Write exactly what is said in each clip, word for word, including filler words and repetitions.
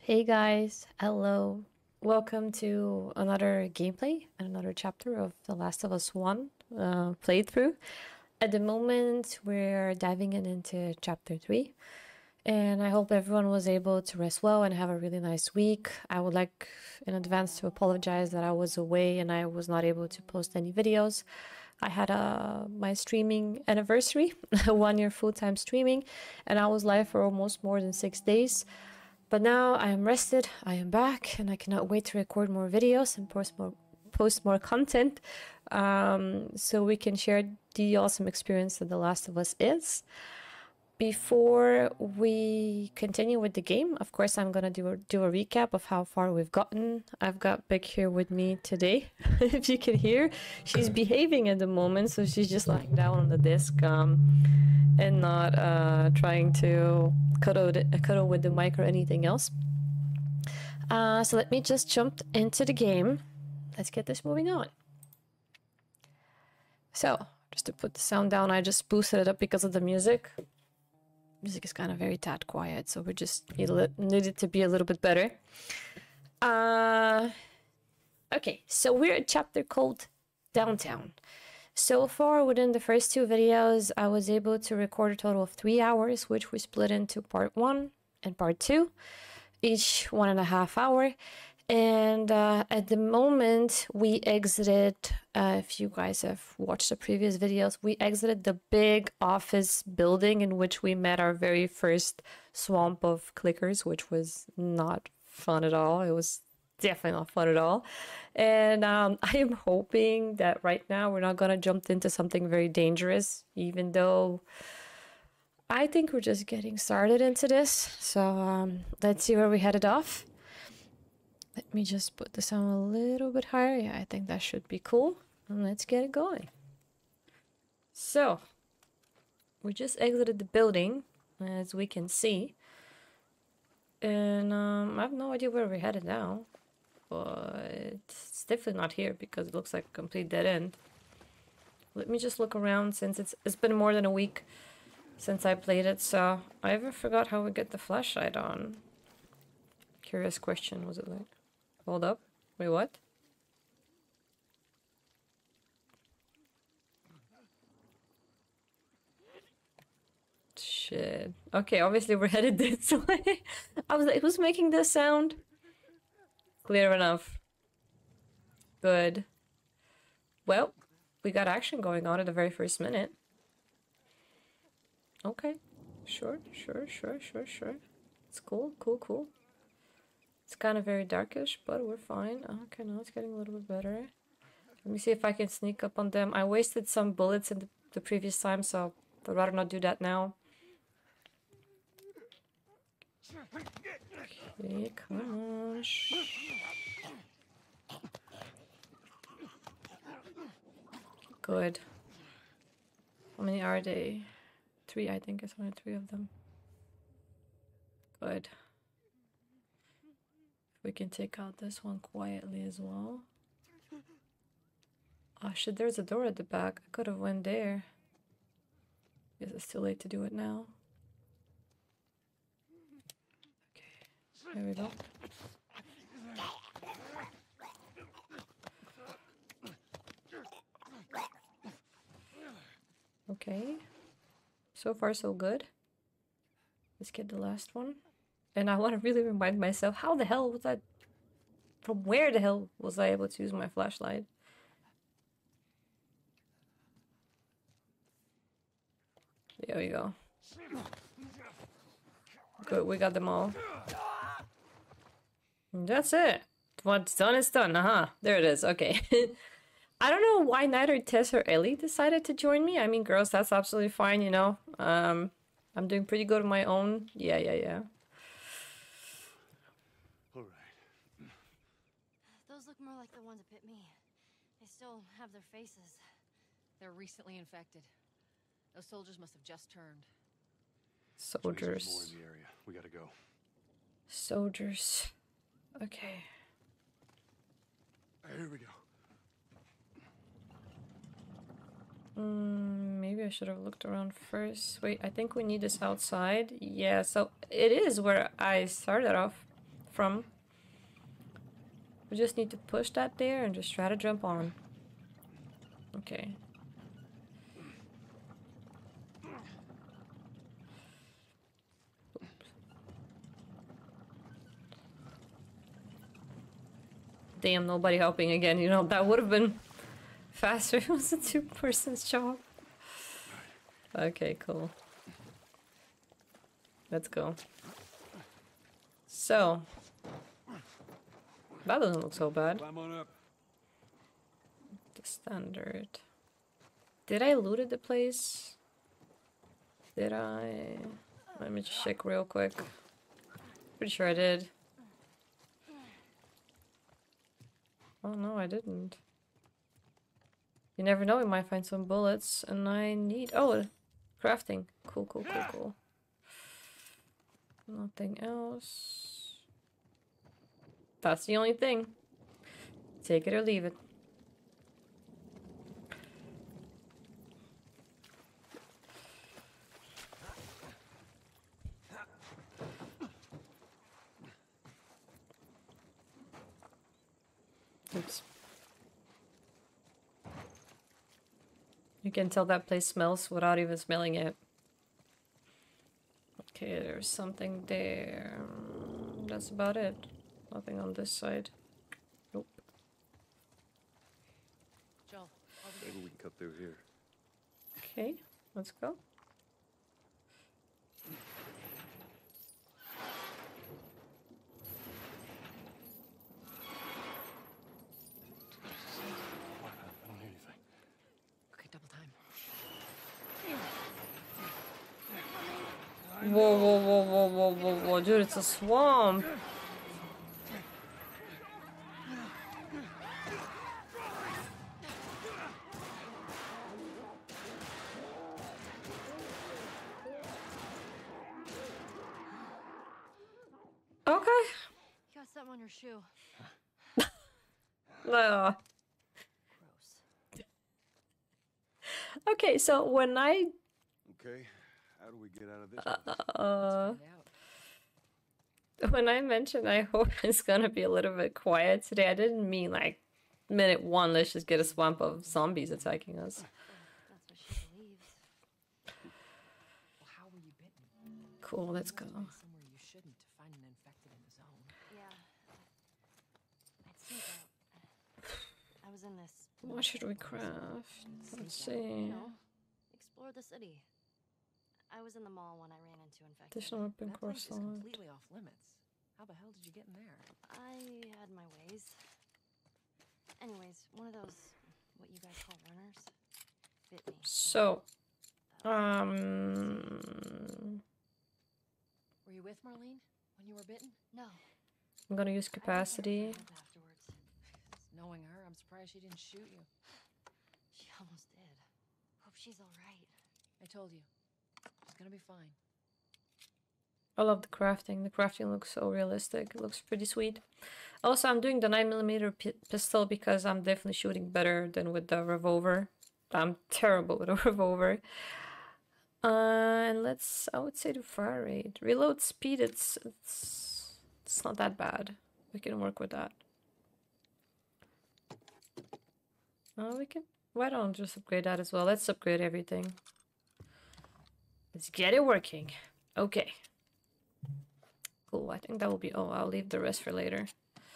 Hey guys, hello. Welcome to another gameplay and another chapter of The Last of Us one uh, playthrough. At the moment, we're diving in into chapter three, and I hope everyone was able to rest well and have a really nice week. I would like in advance to apologize that I was away and I was not able to post any videos. I had a my streaming anniversary, one year full-time streaming, and I was live for almost more than six days. But now I am rested, I am back, and I cannot wait to record more videos and post more post more content, um, so we can share the awesome experience that The Last of Us is. Before we continue with the game, of course, I'm gonna do a, do a recap of how far we've gotten. I've got Big here with me today. If you can hear, she's behaving at the moment, so she's just lying down on the disc um, and not uh, trying to cuddle, cuddle with the mic or anything else. Uh, so let me just jump into the game. Let's get this moving on. So, just to put the sound down, I just boosted it up because of the music. Music is kind of very tad quiet, so we just need, need it to be a little bit better. Uh, okay, so we're at chapter called Downtown. So far, within the first two videos, I was able to record a total of three hours, which we split into part one and part two, each one and a half hour. And uh, at the moment, we exited, uh, if you guys have watched the previous videos, we exited the big office building in which we met our very first swamp of clickers, which was not fun at all. It was definitely not fun at all. And um, I am hoping that right now we're not going to jump into something very dangerous, even though I think we're just getting started into this. So um, let's see where we headed off. Let me just put the sound a little bit higher. Yeah, I think that should be cool. And let's get it going. So, we just exited the building, as we can see. And um, I have no idea where we're headed now. But it's definitely not here because it looks like a complete dead end. Let me just look around since it's, it's been more than a week since I played it. So, I ever forgot how we get the flashlight on. Curious question, was it like... Hold up. Wait, what? Shit. Okay, obviously we're headed this way. I was like, who's making this sound? Clear enough. Good. Well, we got action going on at the very first minute. Okay. Sure, sure, sure, sure, sure. It's cool, cool, cool. It's kind of very darkish, but we're fine. Okay, now it's getting a little bit better. Let me see if I can sneak up on them. I wasted some bullets in the, the previous time, so I'd rather not do that now. Okay, come on. Shh. Good. How many are they? Three, I think. It's only three of them. Good. We can take out this one quietly as well. Oh shit, there's a door at the back. I could have went there. Guess it's too late to do it now. Okay, there we go. Okay. So far so good. Let's get the last one. And I want to really remind myself, how the hell was I... From where the hell was I able to use my flashlight? There we go. Good, we got them all. That's it. What's done is done. Uh-huh. There it is. Okay. I don't know why neither Tess or Ellie decided to join me. I mean, girls, that's absolutely fine, you know. Um, I'm doing pretty good on my own. Yeah, yeah, yeah. Look more like the ones that bit me. They still have their faces. They're recently infected. Those soldiers must have just turned. Soldiers. More in the area. We gotta go. Soldiers. Okay. Here we go. Mm, maybe I should have looked around first. Wait, I think we need this outside. Yeah, so it is where I started off from. We just need to push that there and just try to jump on. Okay. Damn, nobody helping again. You know, that would have been faster. It was a two-person's job. Okay, cool. Let's go. So. That doesn't look so bad. Climb on up. The standard. Did I looted the place? Did I? Let me just check real quick. Pretty sure I did. Oh no, I didn't. You never know, we might find some bullets, and I need... Oh, crafting. Cool, cool, cool, cool. Nothing else. That's the only thing. Take it or leave it. Oops. You can tell that place smells without even smelling it. Okay, there's something there. That's about it. Nothing on this side. Nope. Joel, over here. Maybe we can cut through here. Okay, let's go. I don't hear anything. Okay, double time. Whoa, whoa, whoa, whoa, whoa, whoa, whoa, dude, it's a swamp. Okay. You got something on your shoe. Uh, Gross. okay, so when I Okay, how do we get out of this? uh Let's find out. when I mentioned I hope it's gonna be a little bit quiet today, I didn't mean like minute one, let's just get a swamp of zombies attacking us. That's what she believes. Well, how were you bitten? Cool, let's go. You must have been somewhere you shouldn't to find an infected in the zone. Yeah. I'd sneak out. I was in this. What should we craft? Let's You see. know, explore the city. I was in the mall when I ran into infected. Additional weapon That place is croissant. completely off limits. How the hell did you get in there? I had my ways. Anyways, one of those, what you guys call runners, bit me. So, um, Were you with Marlene when you were bitten? No. I'm gonna use I went to her capacity. for help afterwards. Knowing her, I'm surprised she didn't shoot you. She almost did. Hope she's all right. I told you. She's gonna be fine. I love the crafting. The crafting looks so realistic. It looks pretty sweet. Also, I'm doing the nine millimeter pistol because I'm definitely shooting better than with the revolver. I'm terrible with a revolver. Uh, and let's, I would say the fire rate. Reload speed, it's, it's, it's not that bad. We can work with that. Oh, we can, why don't we just upgrade that as well? Let's upgrade everything. Let's get it working. Okay. Cool, I think that will be, oh, I'll leave the rest for later.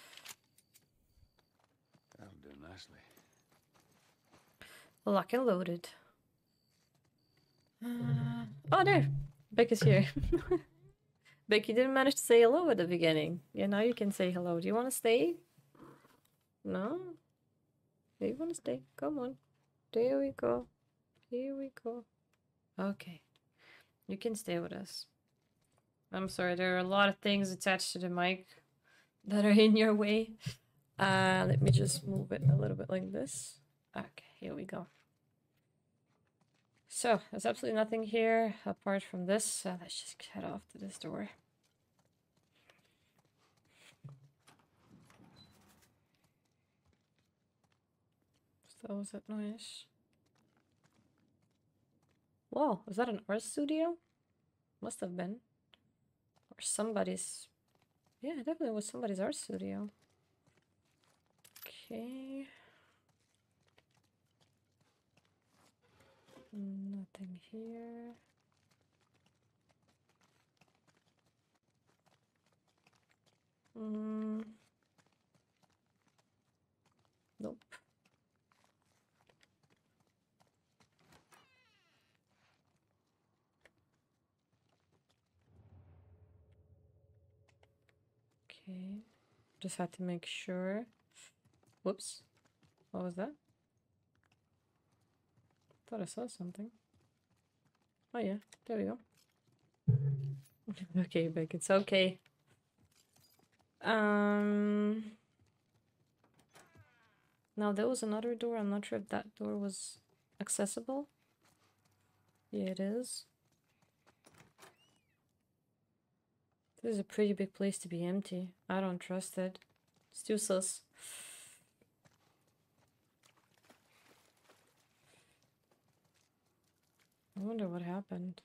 That'll do nicely. Lock and loaded. Uh, oh, there. Becca's here. Becky didn't manage to say hello at the beginning. Yeah, now you can say hello. Do you want to stay? No? Do you want to stay? Come on. There we go. Here we go. Okay. You can stay with us. I'm sorry, there are a lot of things attached to the mic that are in your way. Uh, let me just move it a little bit like this. Okay, here we go. So, there's absolutely nothing here apart from this. So let's just head off to this door. So, was that noise? Whoa, was that an art studio? Must have been. Or somebody's Yeah, it definitely was somebody's art studio. Okay. Nothing here. Mm. Nope. Okay. Just had to make sure. Whoops. What was that? Thought I saw something. Oh yeah, there we go. Okay, Beck, it's okay. Um. Now there was another door. I'm not sure if that door was accessible. Yeah, it is. This is a pretty big place to be empty. I don't trust it. It's too sus. I wonder what happened.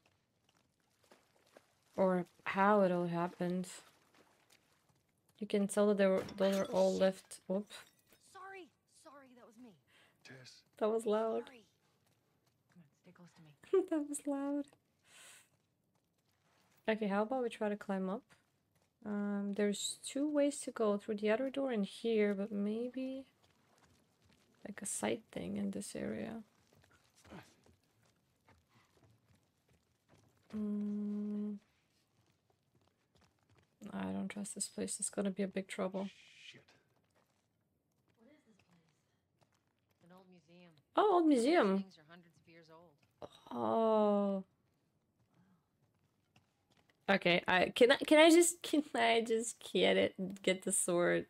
Or how it all happened. You can tell that they were, those are all left. Whoop. Sorry, sorry, that was me. Tess. That was loud. Sorry. Come on, stay close to me. That was loud. Okay, how about we try to climb up? Um, there's two ways to go, through the other door and here, but maybe like a side thing in this area. Mm. I don't trust this place. It's gonna be a big trouble. Shit. What is this place? An old museum. Oh, old Some of these museum. things are hundreds of years old. Oh. Okay, I can I can I just can I just get it get the sword?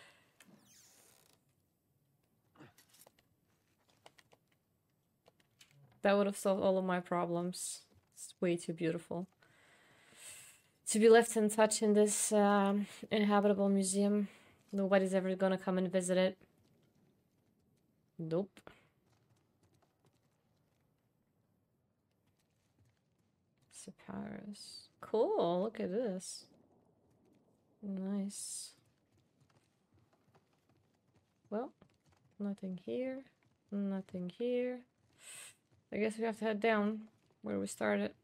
That would have solved all of my problems. It's way too beautiful to be left untouched in this um, inhabitable museum. Nobody's ever gonna come and visit it. Nope. Paris. Cool, look at this. Nice. Well, nothing here. Nothing here. I guess we have to head down where we started.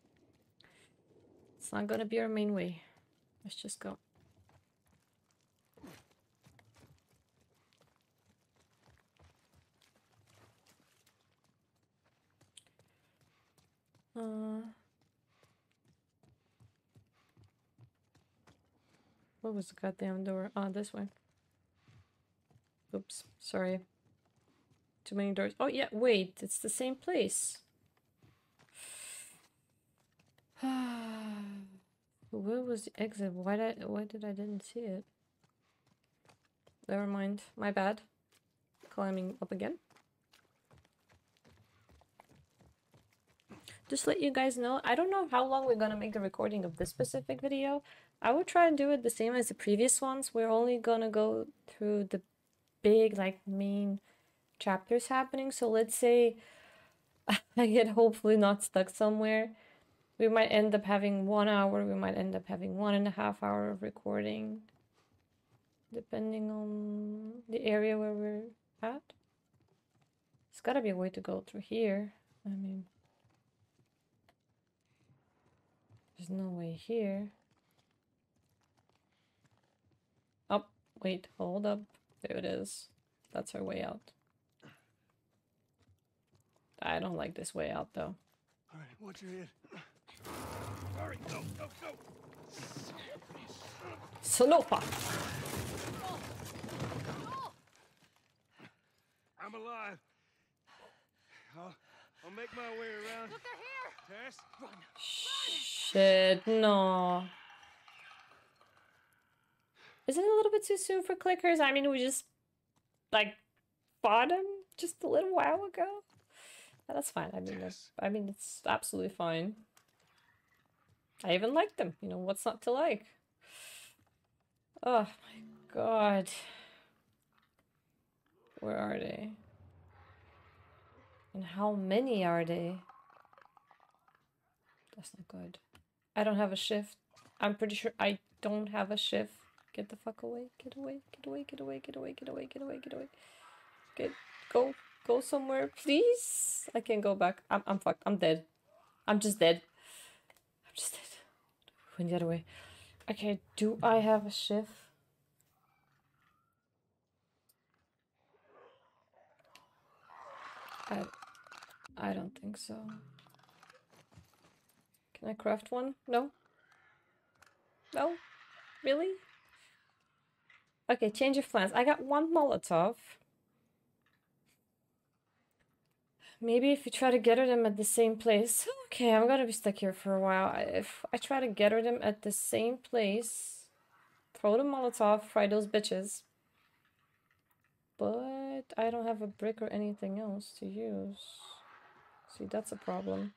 It's not gonna be our main way. Let's just go. Uh, what was the goddamn door? Oh, this way. Oops, sorry. Too many doors. Oh yeah, wait, it's the same place. Where was the exit? Why did I, why did I didn't see it? Never mind. My bad. Climbing up again. Just let you guys know, I don't know how long we're gonna make the recording of this specific video. I will try and do it the same as the previous ones. We're only gonna go through the big, like, main chapters happening. So let's say I get hopefully not stuck somewhere. We might end up having one hour. We might end up having one and a half hour of recording, depending on the area where we're at. There's gotta be a way to go through here. I mean, there's no way here. Oh, wait, hold up. There it is. That's our way out. I don't like this way out, though. All right, watch your head. All right, go, go, go. Salopa! I'm alive. I'll, I'll make my way around. Look, they're here! Tess? Run! Shit, no. Is it a little bit too soon for clickers? I mean, we just, like, fought him just a little while ago. But that's fine. I mean, that's, I mean, it's absolutely fine. I even liked them. You know, what's not to like? Oh, my God. Where are they? And how many are they? That's not good. I don't have a shift. I'm pretty sure I don't have a shift. Get the fuck away. Get away. Get away. Get away. Get away. Get away. Get away. Get away. Get. Go. Go somewhere, please. I can't go back. I'm, I'm fucked. I'm dead. I'm just dead. I'm just dead. Went the other way. Okay, do I have a shift? I, I don't think so. Can I craft one? No? No? Really? Okay, change of plans. I got one Molotov. Maybe if you try to gather them at the same place. Okay, I'm gonna be stuck here for a while. If I try to gather them at the same place, throw the Molotov, fry those bitches. But I don't have a brick or anything else to use. See, that's a problem.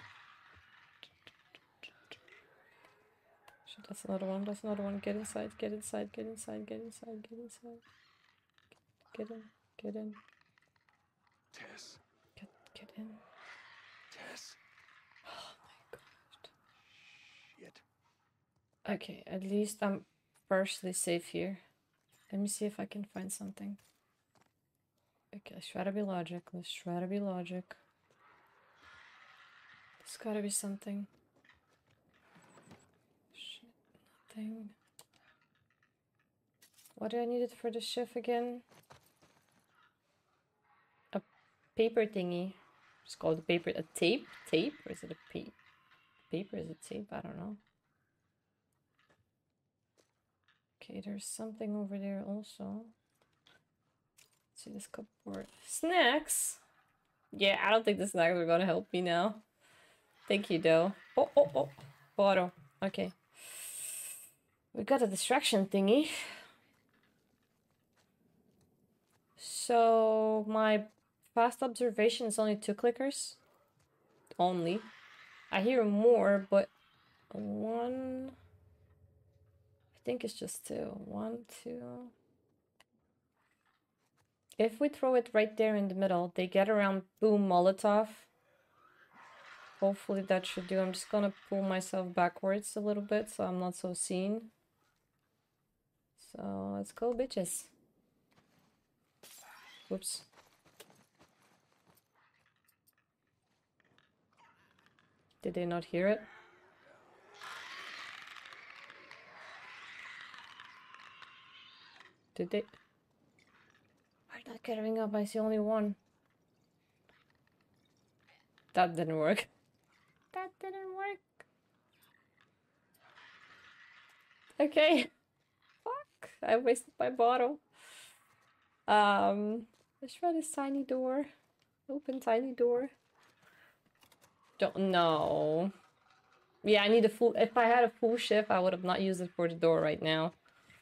Shit, that's another one. That's another one. Get inside, get inside, get inside, get inside, get inside. Get in, get in. Tess. Get, get in. Tess. Oh my god. Shit. Okay, at least I'm partially safe here. Let me see if I can find something. Okay, let's try to be logic. Let's try to be logic. There's gotta be something. Shit, nothing. What do I need it for the shift again? A paper thingy. It's called a paper. A tape? Tape? Or is it a pa paper? Is it tape? I don't know. Okay, there's something over there also. See this cupboard. Snacks? Yeah, I don't think the snacks are gonna help me now. Thank you, though. Oh, oh, oh. Bottle. Okay. We got a distraction thingy. So, my fast observation is only two clickers. Only. I hear more, but one... I think it's just two. One, two... If we throw it right there in the middle, they get around, boom, Molotov. Hopefully that should do. I'm just gonna pull myself backwards a little bit so I'm not so seen. So let's go, bitches. Whoops. Did they not hear it? Did they? I'm not gathering up, I see only one. That didn't work. That didn't work. Okay. Fuck. I wasted my bottle. Um, let's try this tiny door. Open tiny door. Don't know. Yeah, I need a full... If I had a full shift, I would have not used it for the door right now.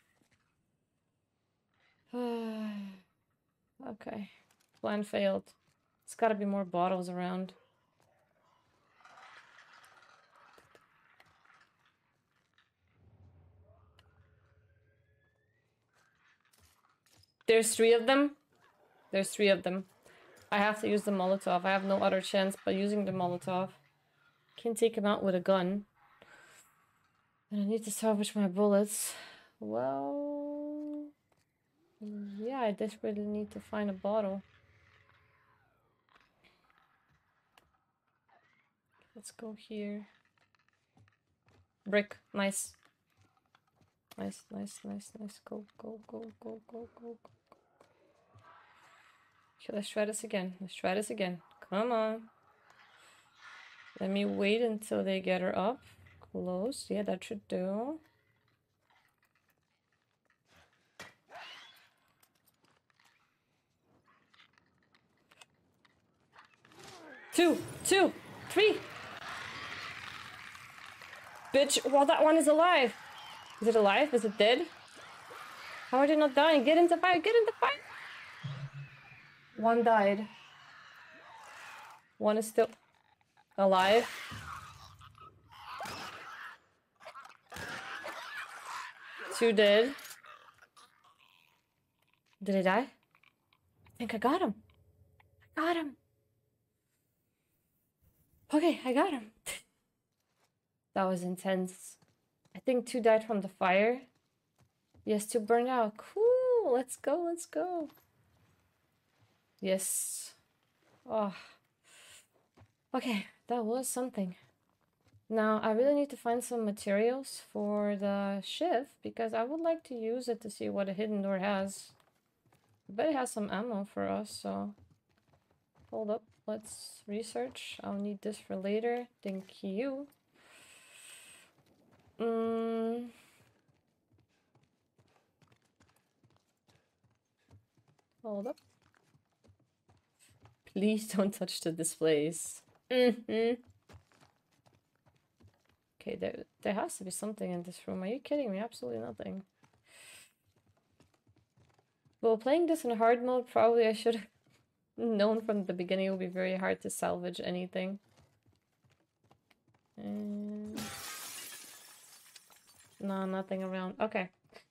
Okay. Plan failed. There's gotta be more bottles around. There's three of them. There's three of them. I have to use the Molotov. I have no other chance but using the Molotov. Can't take him out with a gun. And I need to salvage my bullets. Well... Yeah, I desperately need to find a bottle. Let's go here. Brick. Nice. Nice, nice, nice, nice. Go, go, go, go, go, go, go. Okay, let's try this again. Let's try this again. Come on. Let me wait until they get her up. Close. Yeah, that should do. Two, two, three. Bitch, well, that one is alive. Is it alive? Is it dead? How are they not dying? Get into fire, get into fire. One died. One is still alive. Two dead. Did he die? I think I got him. I got him. Okay, I got him. That was intense. I think two died from the fire. Yes, two burned out. Cool. Let's go. Let's go. Yes. Oh. Okay, that was something. Now, I really need to find some materials for the shift because I would like to use it to see what a hidden door has. I bet it has some ammo for us, so... Hold up, let's research. I'll need this for later. Thank you. Mm. Hold up. Please don't touch the displays. Mm-hmm. Okay, there, there has to be something in this room. Are you kidding me? Absolutely nothing. Well, playing this in hard mode, probably I should have known from the beginning it would be very hard to salvage anything. And... no, nothing around. Okay.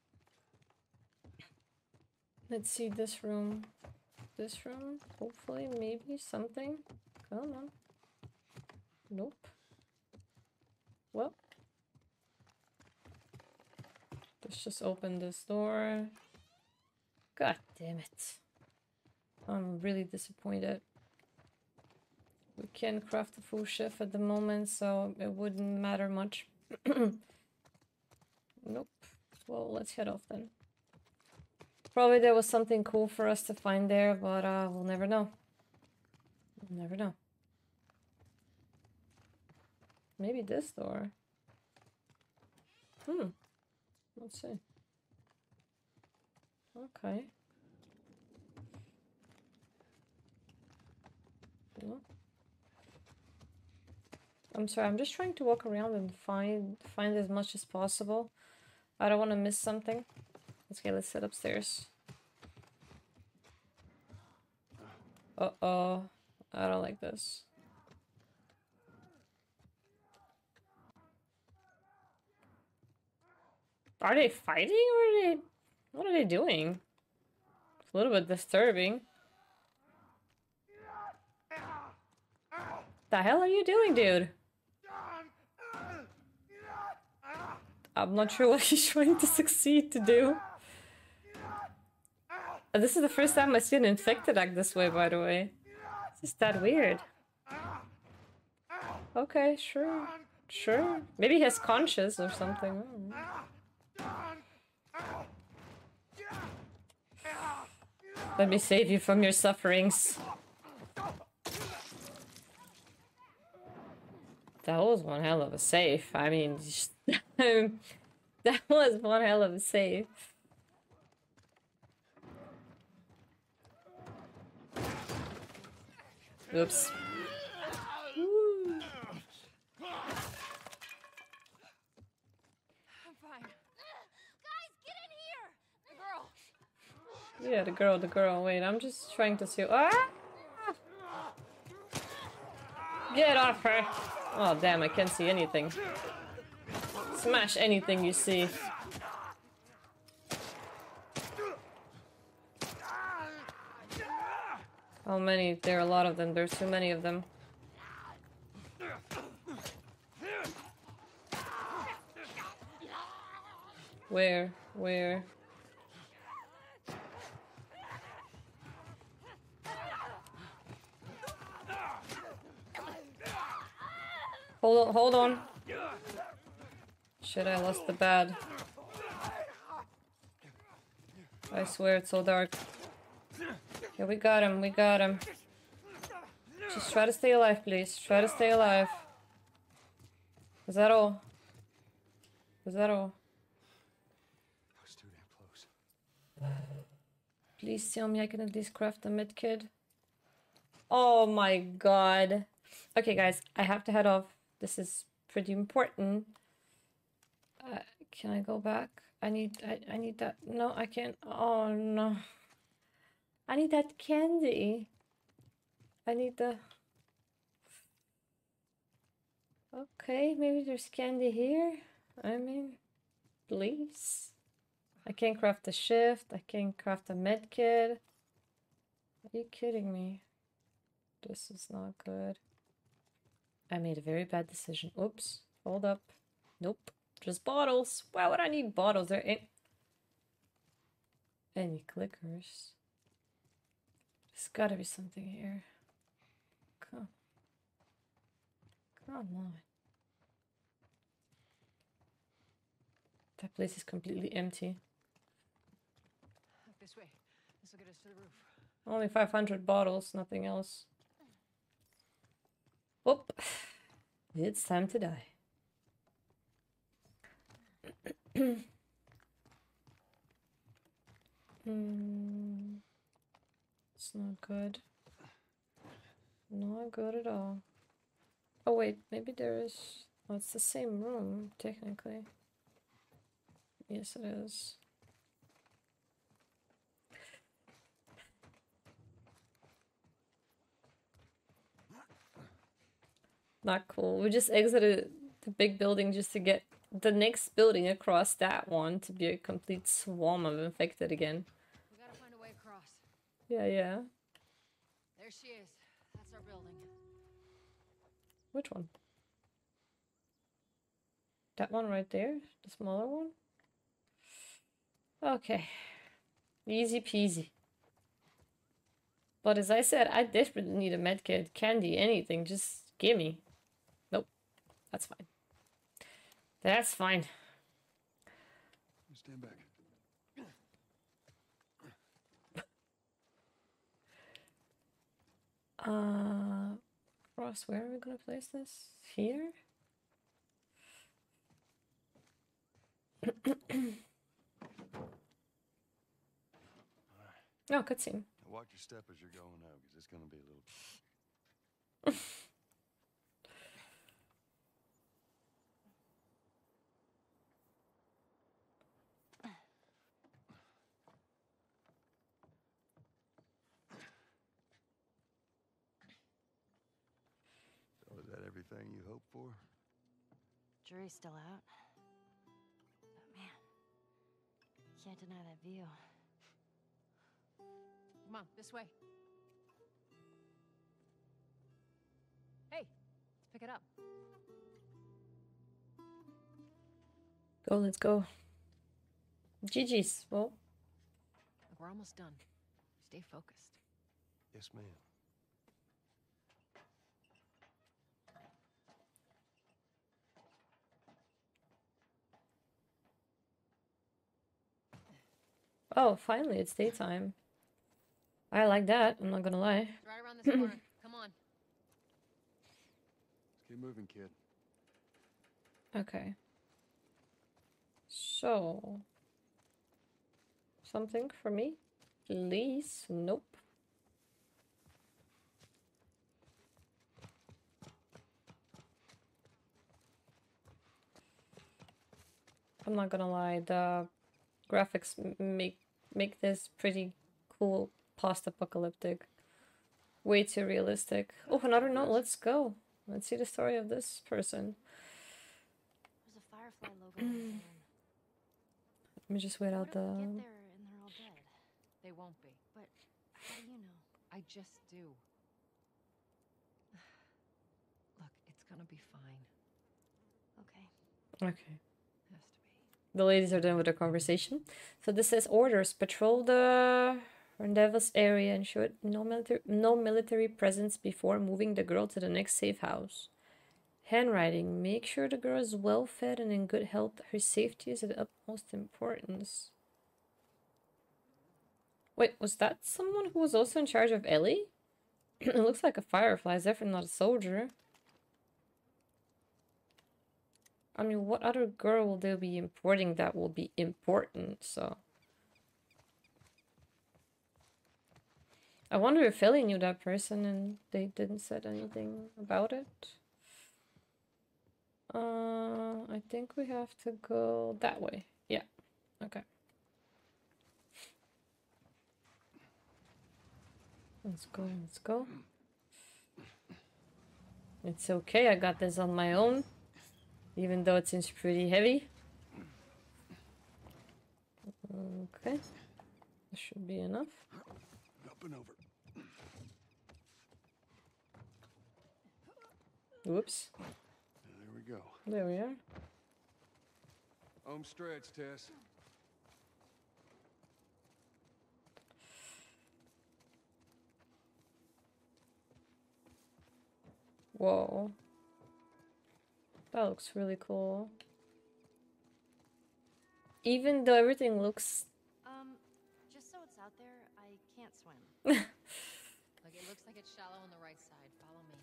Let's see this room. This room. Hopefully, maybe something. Come on. Nope. Well. Let's just open this door. God damn it. I'm really disappointed. We can't craft a full shift at the moment, so it wouldn't matter much. Nope. Well, let's head off then. Probably there was something cool for us to find there, but uh, we'll never know. We'll never know. Maybe this door. Hmm. Let's see. Okay. No. I'm sorry, I'm just trying to walk around and find find as much as possible. I don't want to miss something. Okay, let's head upstairs. Uh-oh. I don't like this. Are they fighting or are they... what are they doing? It's a little bit disturbing. The hell are you doing, dude? I'm not sure what he's trying to succeed to do. Uh, This is the first time I see an infected act this way, by the way. It's just that weird. Okay, sure. Sure. Maybe he has conscience or something. I don't know. Let me save you from your sufferings. That was one hell of a save. I mean, that was one hell of a save. Oops. Woo. I'm fine. Guys, get in here! The girl. Yeah, the girl, the girl. Wait, I'm just trying to see. Ah! Get off her! Oh, damn, I can't see anything. Smash anything you see. How many? There are a lot of them. There's too many of them. Where? Where? Hold on, hold on. Shit, I lost the bad. I swear it's so dark. Yeah, we got him, we got him. Just try to stay alive, please. Try to stay alive. Is that all? Is that all? That was too damn close. Please tell me I can at least craft a mid kid. Oh my god. Okay, guys, I have to head off. This is pretty important. Uh, can I go back? I need, I, I need that. No, I can't. Oh no. I need that candy. I need the... Okay, maybe there's candy here. I mean, please. I can't craft a shift. I can't craft a med kit. Are you kidding me? This is not good. I made a very bad decision. Oops. Hold up. Nope. Just bottles. Why would I need bottles? There ain't any clickers. There's gotta be something here. Come. Come on. That place is completely empty. This way. This will get us to the roof. Only five hundred bottles, nothing else. Whoop. It's time to die. mm, it's not good. Not good at all. Oh wait, maybe there is... Oh, it's the same room, technically. Yes, it is. Not cool. We just exited the big building just to get the next building across that one to be a complete swarm of infected again. We gotta find a way across. Yeah, yeah. There she is. That's our building. Which one? That one right there? The smaller one? Okay. Easy peasy. But as I said, I desperately need a medkit. Candy, anything. Just gimme. Nope. That's fine. That's fine. Stand back. Uh, Ross, where are we gonna place this? Here? Oh, cutscene. Watch your step as you're going out, because it's going to be a little... So is that everything you hoped for? Jury's still out. But man, can't deny that view. Come on, this way. Hey, let's pick it up. Go, let's go. G G's. Well. Look, we're almost done. Stay focused. Yes, ma'am. Oh, finally, it's daytime. I like that, I'm not gonna lie. It's right around this corner. Come on. Let's keep moving, kid. Okay. So... something for me? Please? Nope. I'm not gonna lie, the graphics make make this pretty cool post-apocalyptic. Way too realistic. Oh, another note, let's go. Let's see the story of this person. There's a Firefly logo on the van. Let me just wait out What if we the... get there and they're all dead? They won't be. But how do you know? I just do. Look, it's gonna be fine. Okay. Okay. Has to be. The ladies are done with their conversation. So this says orders. Patrol the Rendezvous area. Ensure no military, no military presence before moving the girl to the next safe house. Handwriting. Make sure the girl is well fed and in good health. Her safety is of the utmost importance. Wait, was that someone who was also in charge of Ellie? It looks like a Firefly. It's definitely not a soldier. I mean, what other girl will they be importing that will be important, so... I wonder if Ellie knew that person and they didn't said anything about it. Uh, I think we have to go that way. Yeah, okay. Let's go, let's go. It's okay, I got this on my own. Even though it seems pretty heavy. Okay. This should be enough. Up and over. Whoops. There we go. There we are. Home stretch, Tess. Whoa. That looks really cool. Even though everything looks... Um, just so it's out there, I can't swim. Look, it looks like it's shallow on the right side. Follow me.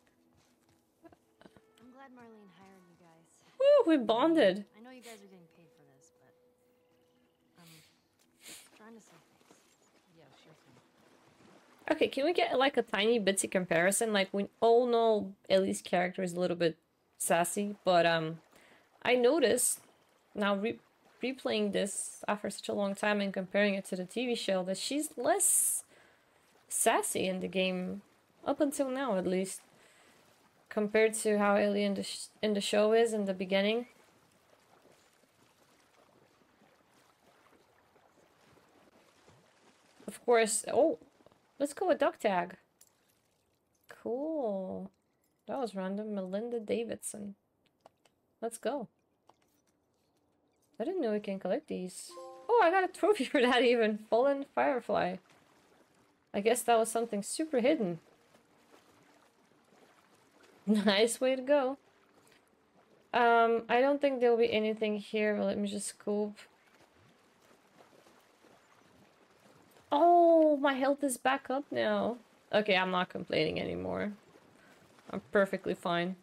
I'm glad Marlene hired you guys. Woo, we bonded. I know you guys are getting paid for this, but I'm trying to save things. Yeah, sure thing. Okay, can we get like a tiny bitsy comparison? Like, we all know Ellie's character is a little bit sassy, but um, I noticed now re replaying this after such a long time and comparing it to the T V show that she's less sassy in the game, up until now at least, compared to how Ellie in the sh in the show is in the beginning. Of course. Oh, let's go with duck tag. Cool. That was random. Melinda Davidson. Let's go. I didn't know we can collect these. Oh, I got a trophy for that even. Fallen Firefly. I guess that was something super hidden. Nice way to go. Um, I don't think there'll be anything here. But let me just scoop. Oh, my health is back up now. Okay, I'm not complaining anymore. I'm perfectly fine.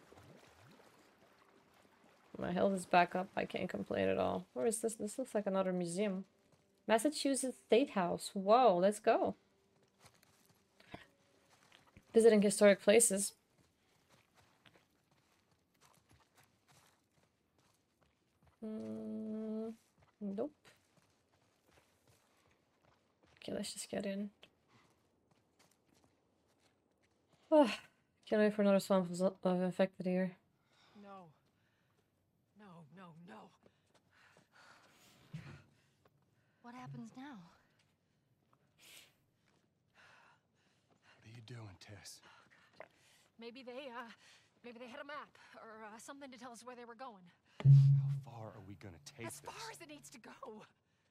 My health is back up. I can't complain at all. Where is this? This looks like another museum. Massachusetts State House. Whoa, let's go. Visiting historic places. Mm, nope. Okay, let's just get in. Oh, can't wait for another swamp of, of infected here. No. No, no, no. What happens now? What are you doing, Tess? Maybe they, uh, maybe they had a map or uh, something to tell us where they were going. How far are we gonna take As this? far as it needs to go.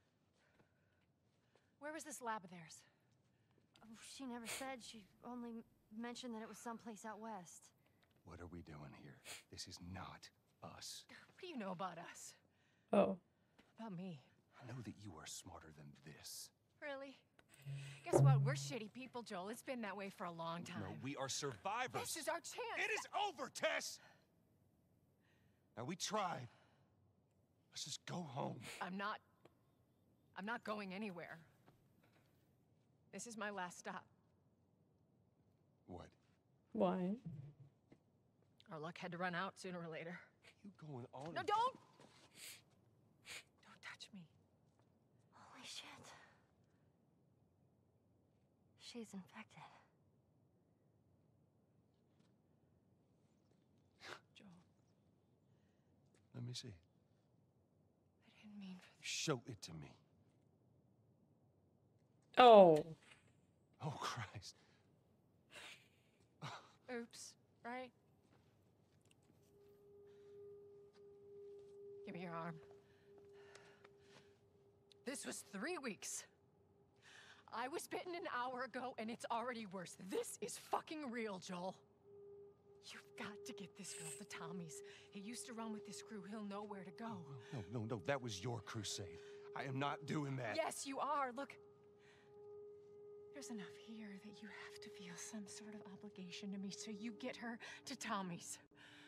Where was this lab of theirs? Oh, she never said. She only mentioned that it was someplace out west. What are we doing here? This is not us. What do you know about us? Oh. About me? I know that you are smarter than this. Really? Guess what? We're shitty people, Joel. It's been that way for a long time. No, we are survivors. This is our chance. It is over, Tess! Now, we tried. Let's just go home. I'm not... I'm not going anywhere. This is my last stop. What? Why? Our luck had to run out sooner or later. You going on? No, don't! Don't touch me. Holy shit. She's infected. Joel, Let me see. I didn't mean for Show it to me. Oh. Oh, Christ. Oops, right? Give me your arm. This was three weeks. I was bitten an hour ago, and it's already worse. This is fucking real, Joel. You've got to get this girl to Tommy's. He used to run with this crew. He'll know where to go. No, no, no, that was your crusade. I am not doing that. Yes, you are. Look. There's enough here that you have to feel some sort of obligation to me, so you get her to Tommy's.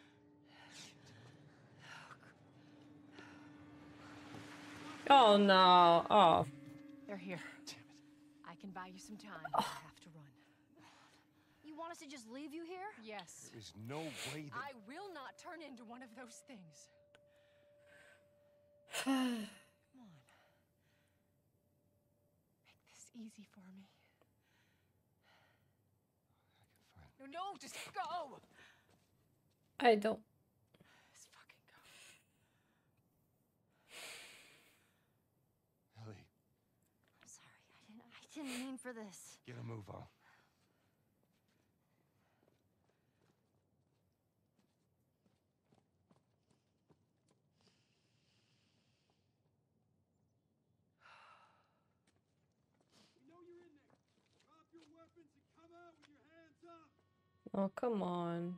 Oh no. Oh. They're here. Damn it. I can buy you some time. I have to run. You want us to just leave you here? Yes. There is no way that... I will not turn into one of those things. Come on. Make this easy for me. I can find... No, no, just go! I don't. Just fucking go. Ellie, I'm sorry. I didn't I didn't mean for this. get a move on. Oh, come on.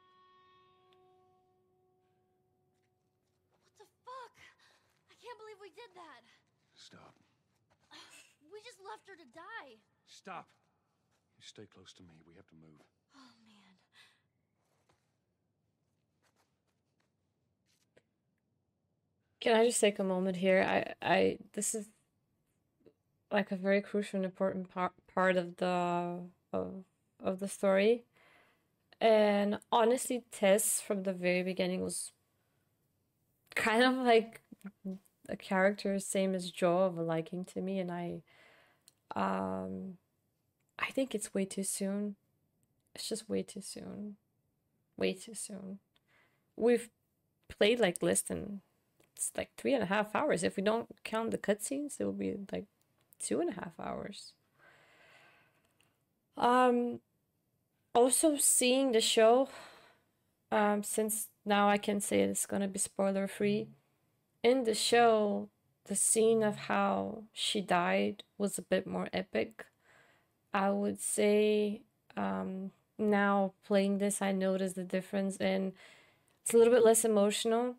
What the fuck? I can't believe we did that. Stop. We just left her to die. Stop. You stay close to me. We have to move. Oh, man. Can I just take a moment here? I, I, this is like a very crucial and important part part of the of of the story. And honestly, Tess from the very beginning was kind of like a character same as Joe of a liking to me, and I um I think it's way too soon. It's just way too soon. Way too soon. We've played like less than it's like three and a half hours. If we don't count the cutscenes, it will be like two and a half hours. Um also seeing the show, um since now I can say it's gonna be spoiler free. In the show, the scene of how she died was a bit more epic. I would say um, now playing this, I noticed the difference in it's a little bit less emotional,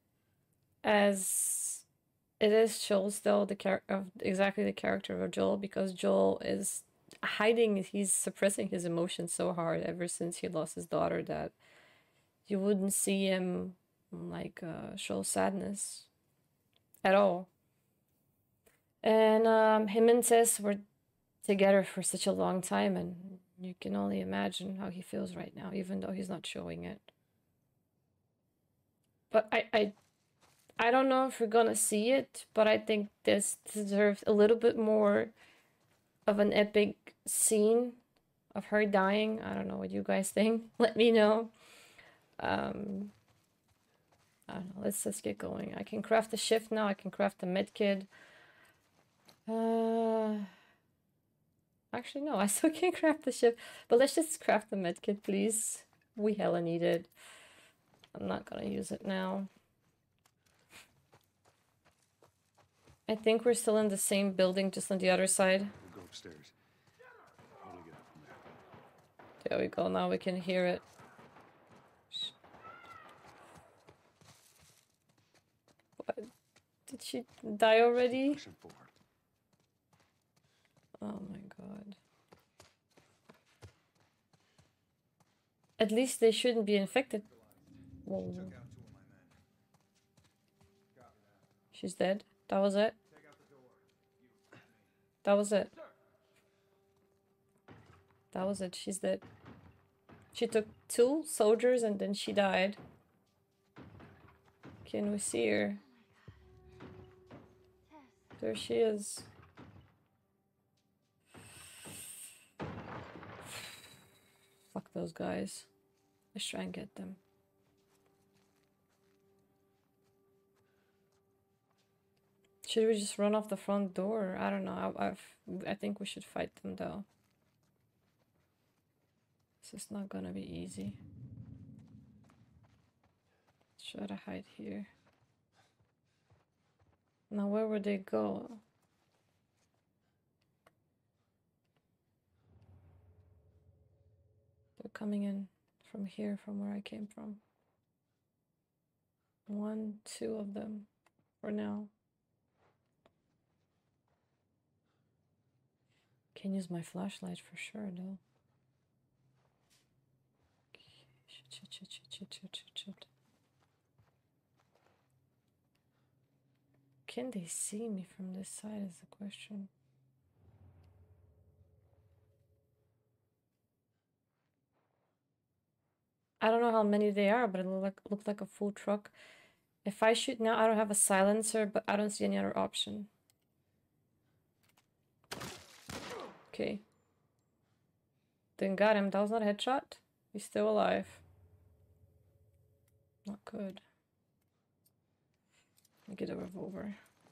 as it is Joel still the character of exactly the character of Joel, because Joel is hiding, he's suppressing his emotions so hard ever since he lost his daughter that you wouldn't see him like uh, show sadness at all. And um, him and Tess were together for such a long time, and you can only imagine how he feels right now, even though he's not showing it. But I, I, I don't know if we're gonna see it, but I think this deserves a little bit more of an epic scene of her dying. I don't know what you guys think. Let me know. Um, I don't know. Let's just get going. I can craft the shift now. I can craft the medkit. Uh, actually, no. I still can't craft the shift. But let's just craft the medkit, please. We hella need it. I'm not gonna use it now. I think we're still in the same building, just on the other side. We'll go upstairs. How do we get up from there? There we go. Now we can hear it. What? Did she die already? Pushing forward. Oh my god. At least they shouldn't be infected. Whoa. She's dead. That was it. That was it. That was it. She's dead. She took two soldiers and then she died. Can we see her? There she is. Fuck those guys. Let's try and get them. Should we just run off the front door? I don't know. I, I've, I think we should fight them though. This is not gonna be easy. Let's try to hide here. Now where would they go? They're coming in from here, from where I came from. One, two of them for now. Can use my flashlight for sure though. Shit, shit, shit, shit, shit, shit, shit. Can they see me from this side is the question. I don't know how many they are, but it looked like, looked like a full truck. If I shoot now, I don't have a silencer, but I don't see any other option. Okay. Then got him. That was not a headshot. He's still alive. Not good. Let me get a revolver.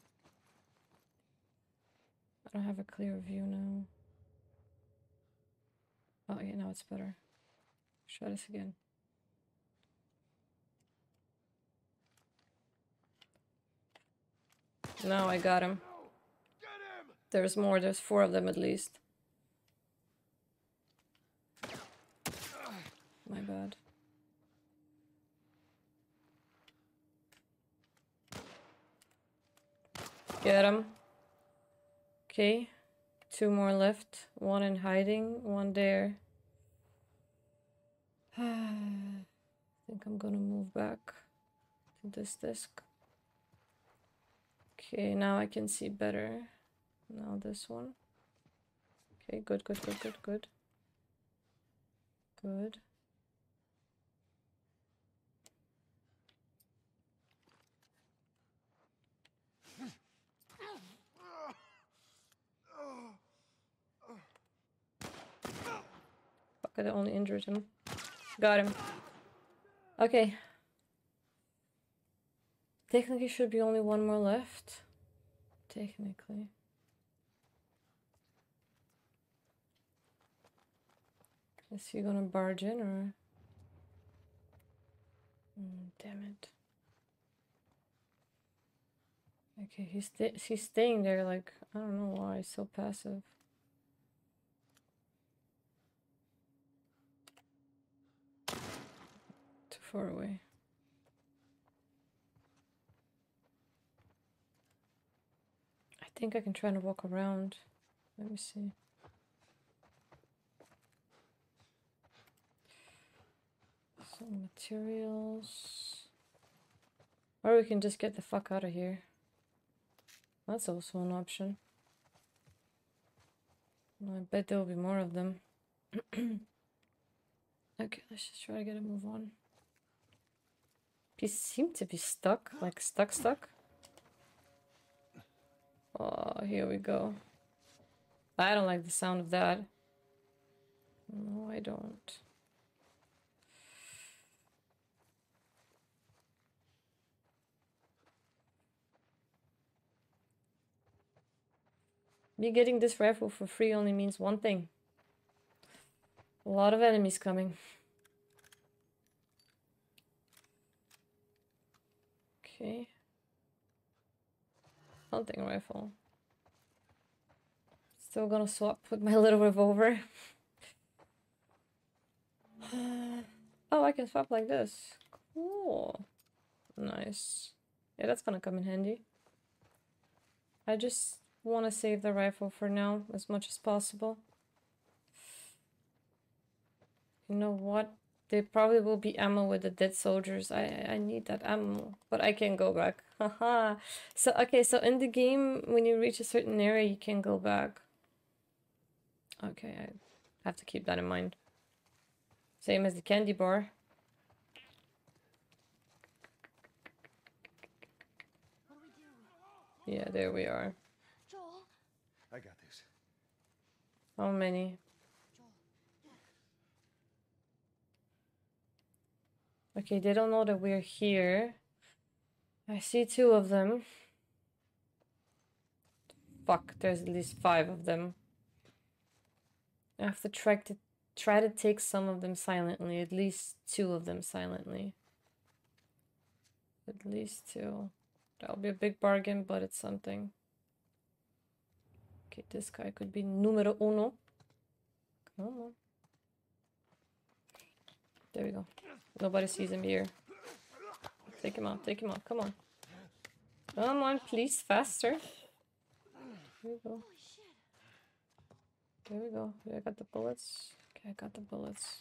I don't have a clear view now. Oh yeah, now it's better. Try this again. Now I got him. There's more. There's four of them at least. My bad. Get him. Okay. Two more left. One in hiding, one there. I think I'm gonna move back to this desk. Okay, now I can see better. Now this one. Okay, good, good, good, good, good. Good. Fuck, I only injured him. Got him. Okay. Technically should be only one more left. Technically. Is he gonna barge in or? Mm, damn it. Okay, he's sta he's staying there like, I don't know why he's so passive. Too far away. I think I can try to walk around. Let me see. Some materials. Or we can just get the fuck out of here. That's also an option. I bet there will be more of them. Okay, let's just try to get a move on. He seemed to be stuck, like stuck, stuck. Oh, here we go. I don't like the sound of that. No, I don't. Me getting this rifle for free only means one thing. A lot of enemies coming. Okay. Hunting rifle. Still gonna swap with my little revolver. Oh, I can swap like this. Cool. Nice. Yeah, that's gonna come in handy. I just want to save the rifle for now as much as possible. You know what? There probably will be ammo with the dead soldiers. I I need that ammo, but I can go back. Haha. So okay, so in the game, when you reach a certain area, you can go back. Okay, I have to keep that in mind. Same as the candy bar. What do we do? Yeah, there we are. Joel? I got this. How many? Okay, they don't know that we're here. I see two of them. Fuck, there's at least five of them. I have to try to try to take some of them silently, at least two of them silently. At least two. That'll be a big bargain, but it's something. Okay, this guy could be numero uno. Come on. There we go. Nobody sees him here. Take him out, take him out, come on. Come on, please, faster. There we go. There we go. I got the bullets. Okay, I got the bullets.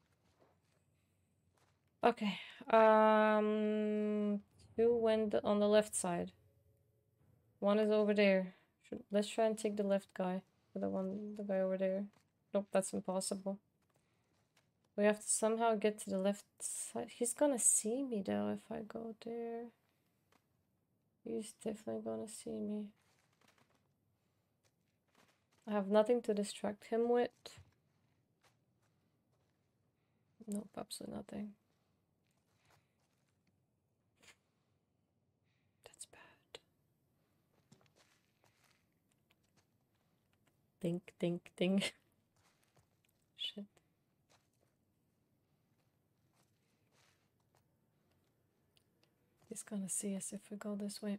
Okay. Um, two went on the left side. One is over there. Should, let's try and take the left guy. The one, the guy over there. Nope, that's impossible. We have to somehow get to the left side. He's gonna see me though if I go there. He's definitely gonna see me. I have nothing to distract him with. Nope, absolutely nothing. That's bad. Think, think, think. Shit. He's gonna see us if we go this way.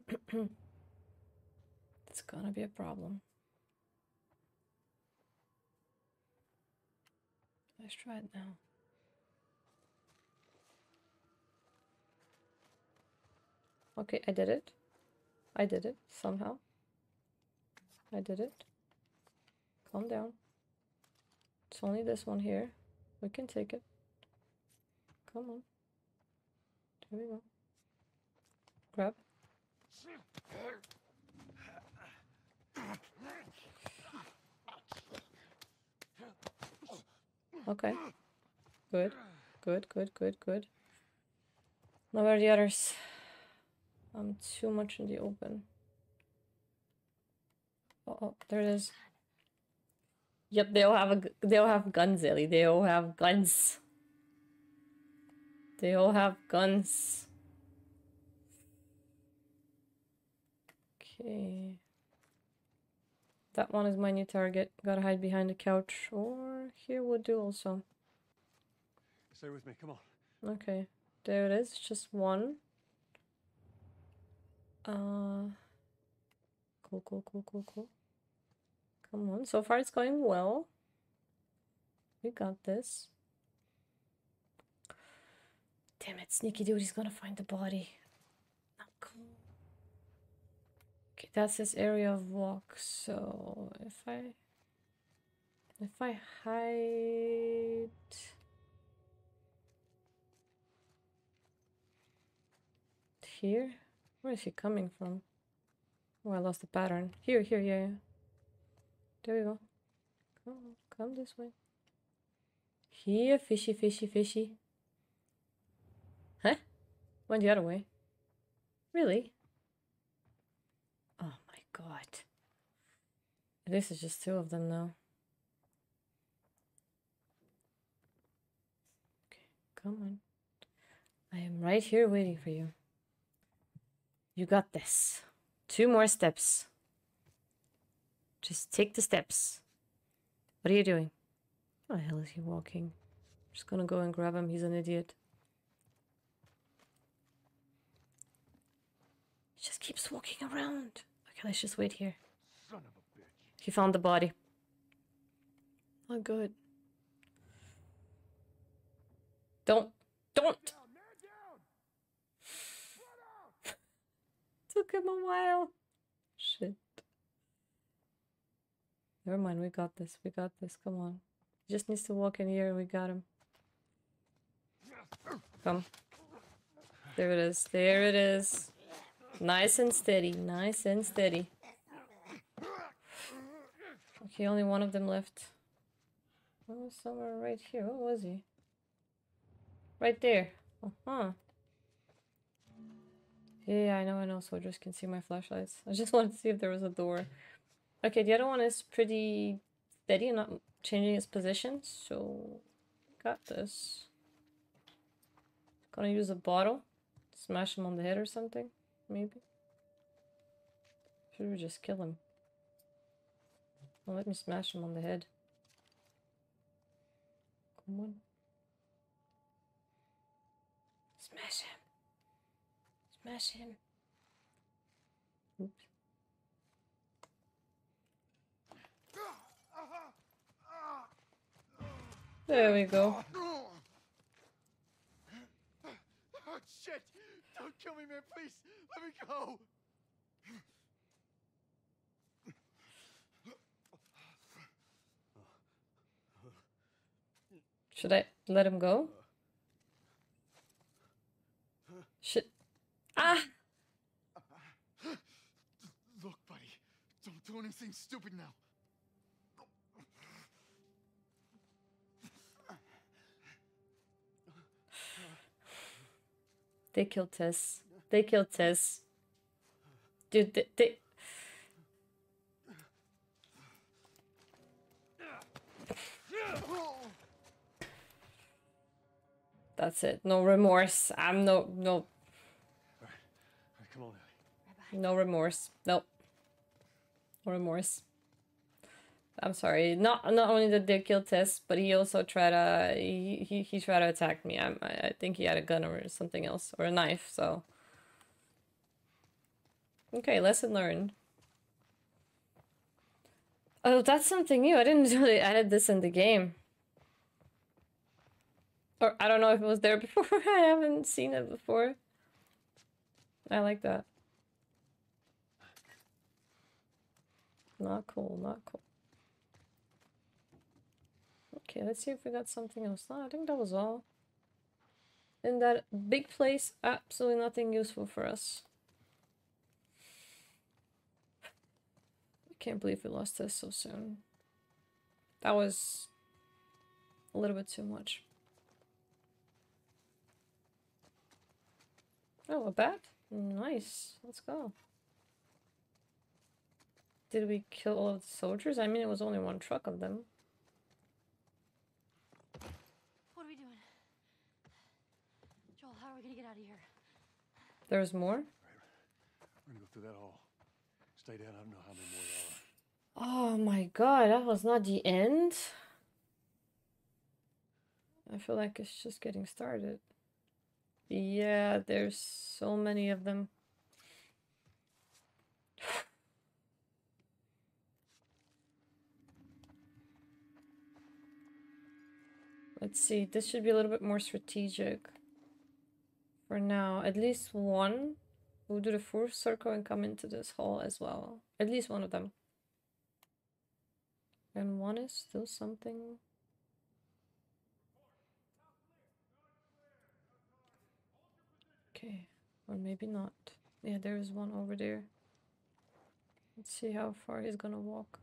It's gonna be a problem. Let's try it now. Okay, I did it. I did it somehow. I did it. Calm down. It's only this one here. We can take it. Come on. There we go. Grab. Okay. Good. Good, good, good, good. Now where are the others? I'm too much in the open. Uh oh, there it is. Yep, they all have a they all have guns, Ellie. They all have guns. They all have guns. Okay. That one is my new target. Gotta hide behind the couch. Or here would do also. Stay with me, come on. Okay. There it is. Just one. Uh cool, cool, cool, cool, cool. Come on. So far it's going well. We got this. Damn it, sneaky dude, he's gonna find the body. Oh, cool. Okay, that's this area of walk. So if I if I hide here, where is he coming from? Oh, I lost the pattern. Here, here, yeah, yeah. There we go. Come on, come this way. Here, fishy, fishy, fishy. Huh? Went the other way. Really? Oh my god. This is just two of them now. Okay, come on. I am right here waiting for you. You got this. Two more steps. Just take the steps. What are you doing? Where the hell is he walking? I'm just gonna go and grab him. He's an idiot. He just keeps walking around. Okay, let's just wait here. Son of a bitch. He found the body. Oh, good. Don't. Don't! Down, man down. Run out. Took him a while. Shit. Never mind, we got this. We got this. Come on. He just needs to walk in here and we got him. Come. There it is. There it is. Nice and steady. Nice and steady. Okay, only one of them left. Oh, somewhere right here. What was he? Right there. Uh-huh. Yeah, I know, I know. Soldiers can see my flashlights. I just wanted to see if there was a door. Okay, the other one is pretty steady and not changing its position. So, got this. Gonna use a bottle. Smash him on the head or something. Maybe. Should we just kill him? Well, let me smash him on the head. Come on. Smash him. Smash him. Oops. There we go. Oh, shit! Don't kill me, man, please! Let me go! Should I let him go? Should... Ah! Look, buddy, don't do anything stupid now. They killed Tess. They killed Tess. Dude, they... they... That's it. No remorse. I'm no... no... All right. All right, come on, Ellie. No remorse. Nope. No remorse. I'm sorry. Not not only did they kill Tess, but he also tried to he he, he tried to attack me. I'm, I I think he had a gun or something else or a knife. So okay, lesson learned. Oh, that's something new. I didn't really added this in the game. Or I don't know if it was there before. I haven't seen it before. I like that. Not cool, not cool. Okay, let's see if we got something else. No, I think that was all. In that big place, absolutely nothing useful for us. I can't believe we lost this so soon. That was a little bit too much. Oh, a bat? Nice. Let's go. Did we kill all of the soldiers? I mean, it was only one truck of them. What are we doing? Joel, how are we gonna get out of here? There's more? We're gonna go through that hall. Stay down. I don't know how many more there are. Oh my god, that was not the end. I feel like it's just getting started. Yeah, there's so many of them. Let's see, this should be a little bit more strategic. For now, at least one will do the full circle and come into this hall as well. At least one of them. And one is still something. Okay, or maybe not. Yeah, there is one over there. Let's see how far he's gonna walk.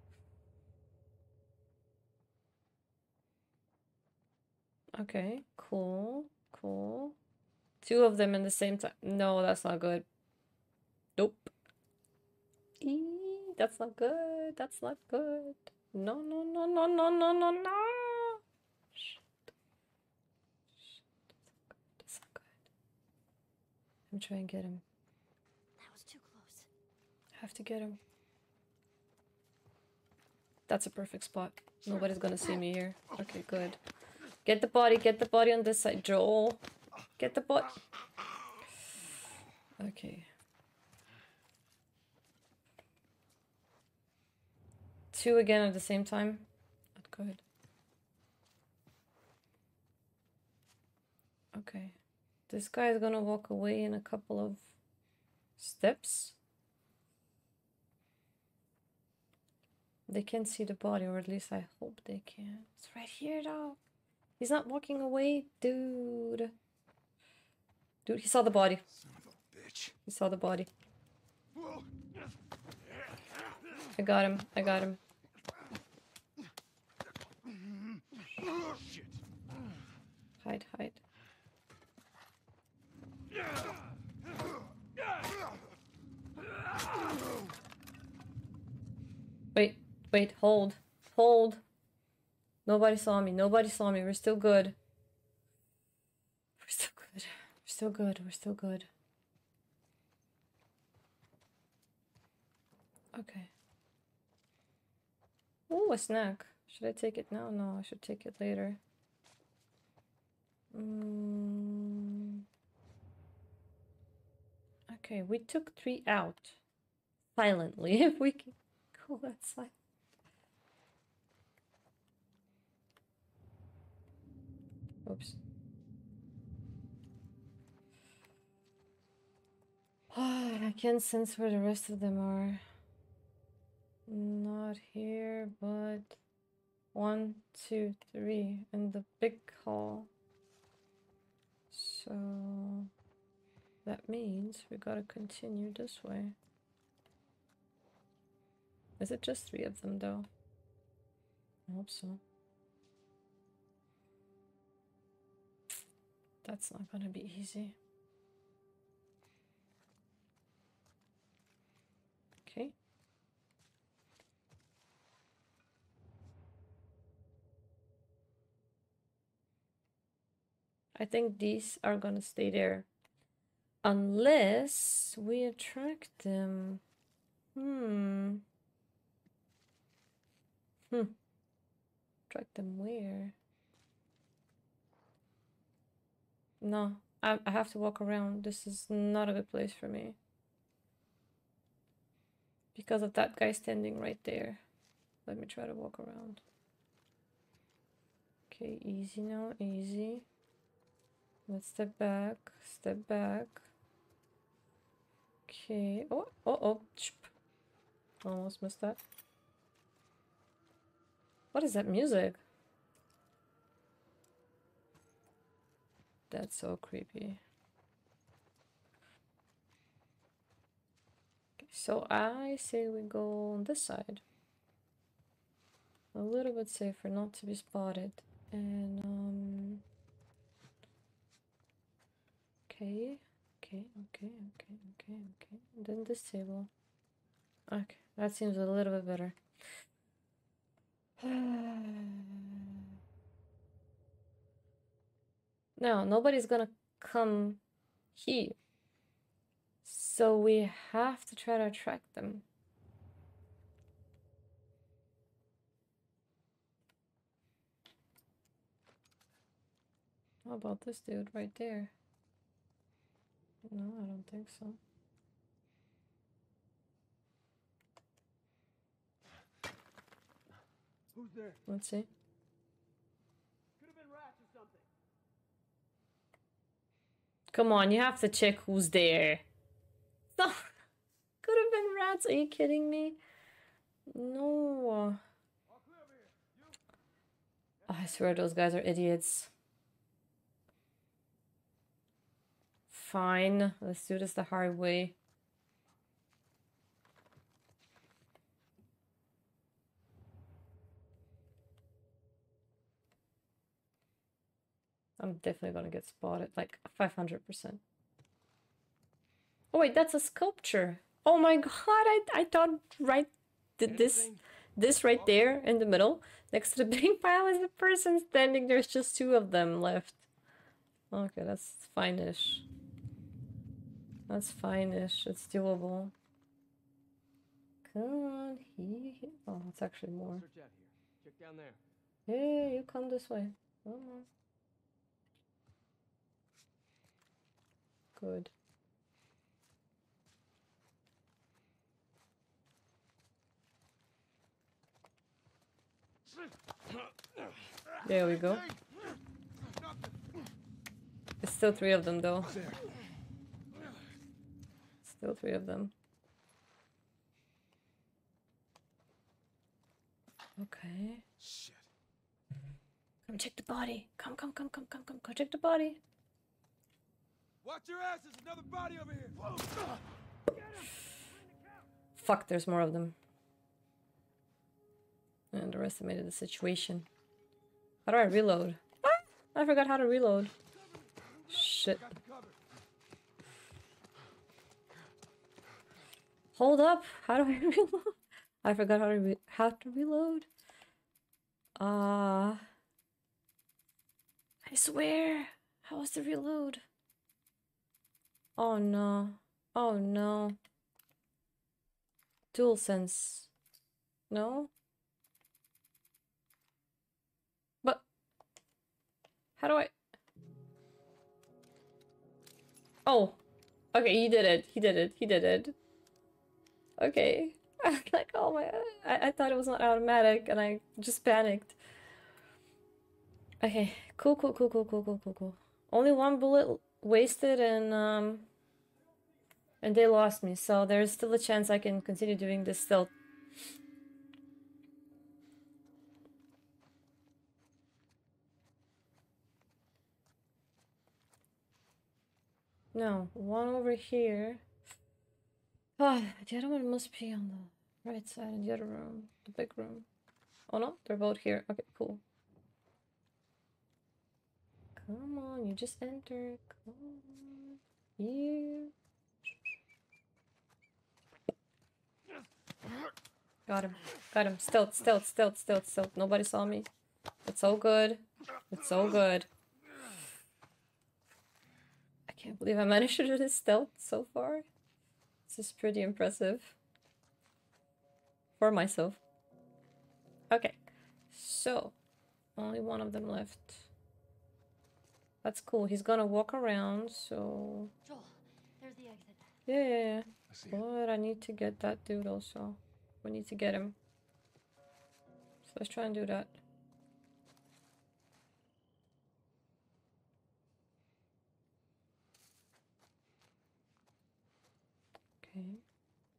Okay, cool, cool. Two of them in the same time. No, that's not good. Nope. Eee, that's not good. That's not good. No, no, no, no, no, no, no, no. Shit. Shit. That's not good. I'm trying to get him. That was too close. I have to get him. That's a perfect spot. Nobody's gonna see me here. Okay, good. Get the body, get the body on this side, Joel. Get the body. Okay. Two again at the same time. Not good. Okay. This guy is gonna walk away in a couple of steps. They can see the body, or at least I hope they can. It's right here though. He's not walking away, dude. Dude, he saw the body. Son of a bitch. He saw the body. I got him. I got him. Shit. Hide, hide. Wait, wait, hold. Hold. Nobody saw me. Nobody saw me. We're still good. We're still good. We're still good. We're still good. Okay. Ooh, a snack. Should I take it now? No, I should take it later. Mm. Okay, we took three out. Silently, if we can call that silent. Oops. I can't sense where the rest of them are. Not here, but one, two, three in the big hall. So that means we gotta continue this way. Is it just three of them though? I hope so. That's not gonna be easy. Okay. I think these are gonna stay there. Unless we attract them. Hmm. Hmm. Attract them where? No, I, I have to walk around. This is not a good place for me. Because of that guy standing right there. Let me try to walk around. Okay, easy now, easy. Let's step back, step back. Okay. Oh, oh, oh. Almost missed that. What is that music? That's so creepy. Okay, so I say we go on this side. A little bit safer, not to be spotted. And, um... Okay. Okay, okay, okay, okay, okay. And then this table. Okay, that seems a little bit better. Now, nobody's gonna come here. So we have to try to attract them. How about this dude right there? No, I don't think so. Who's there? Let's see. Could have been rats or something. Come on, you have to check who's there. No, could have been rats. Are you kidding me? No. All clear over here. You? Oh, I swear those guys are idiots. Fine, let's do this the hard way. I'm definitely gonna get spotted, like five hundred percent. Oh wait, that's a sculpture. Oh my god, I, I thought right th this Anything? this right there in the middle, next to the big pile is the person standing. There's just two of them left. Okay, that's fine-ish. That's fine-ish. It's doable. Come on, he, he. Oh, it's actually more. Search out here. Check down there. Hey, you come this way. Come on. Good. There we go. There's still three of them though. Still three of them. Okay. Shit. Come check the body. Come, come, come, come, come, come. Go check the body. Watch your ass, there's another body over here. Fuck, there's more of them. I underestimated the situation. How do I reload? Ah, I forgot how to reload. Shit. Hold up. How do I reload? I forgot how to re how to reload. Ah. Uh, I swear. How was the reload? Oh no. Oh no. Dual sense. No? But how do I? Oh. Okay, he did it. He did it. He did it. Okay. I was like, oh my, I, I thought it was not automatic and I just panicked. Okay, cool, cool, cool, cool, cool, cool, cool, cool. Only one bullet wasted and, um, and they lost me, so there's still a chance I can continue doing this stealth. No, one over here. Ah, the other one must be on the right side in the other room, the big room. Oh no, they're both here. Okay, cool. Come on, you just entered. Come on. Here. Got him. Got him. Stealth, stealth, stealth, stealth, stealth. Nobody saw me. It's so good. It's so good. I can't believe I managed to do this stealth so far. This is pretty impressive. For myself. Okay. So, only one of them left. That's cool. He's gonna walk around, so... Joel, there's the exit. Yeah, yeah, yeah. I see. But I need to get that dude also. We need to get him. So let's try and do that.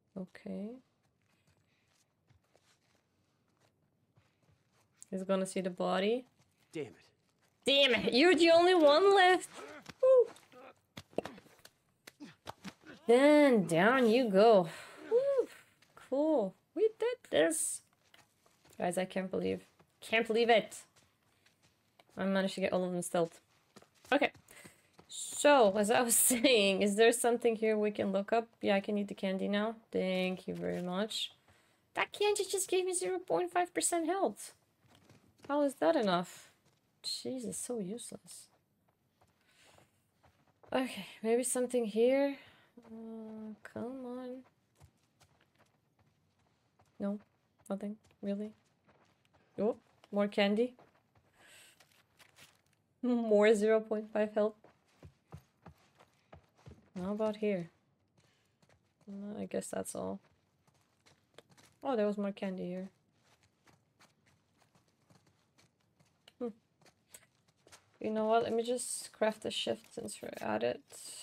Okay. He's gonna see the body. Damn it. Damn it, you're the only one left. Woo. Then down you go. Woo. Cool. We did this. Guys, I can't believe. Can't believe it. I managed to get all of them stealth. Okay. So, as I was saying, is there something here we can look up? Yeah, I can eat the candy now. Thank you very much. That candy just gave me zero point five percent health. How is that enough? Jesus, so useless. Okay, maybe something here. Uh, come on. No, nothing, really. Oh, more candy. More zero point five health. How about here? Uh, I guess that's all. Oh, there was more candy here. Hmm. You know what? Let me just craft a shift since we're at it.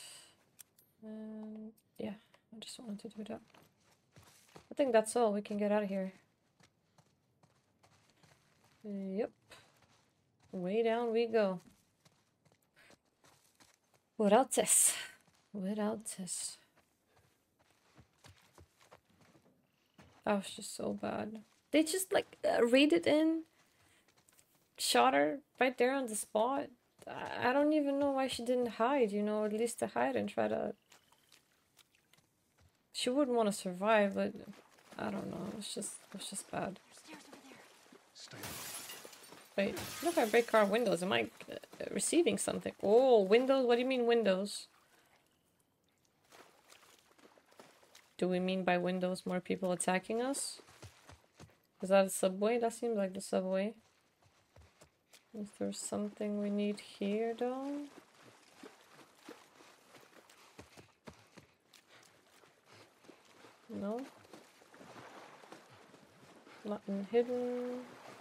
And yeah, I just wanted to do that. I think that's all. We can get out of here. Yep. Way down we go. Without this. Without this. That was just so bad. They just like uh, raided in. Shot her right there on the spot. I, I don't even know why she didn't hide, you know, or at least to hide and try to... She wouldn't want to survive, but I don't know. It's just, it's just bad. Stairs over there. Stay. Wait, what if I break car windows? Am I uh, receiving something? Oh, windows? What do you mean windows? Do we mean by windows more people attacking us? Is that a subway? That seems like the subway. Is there something we need here though? No? Nothing hidden.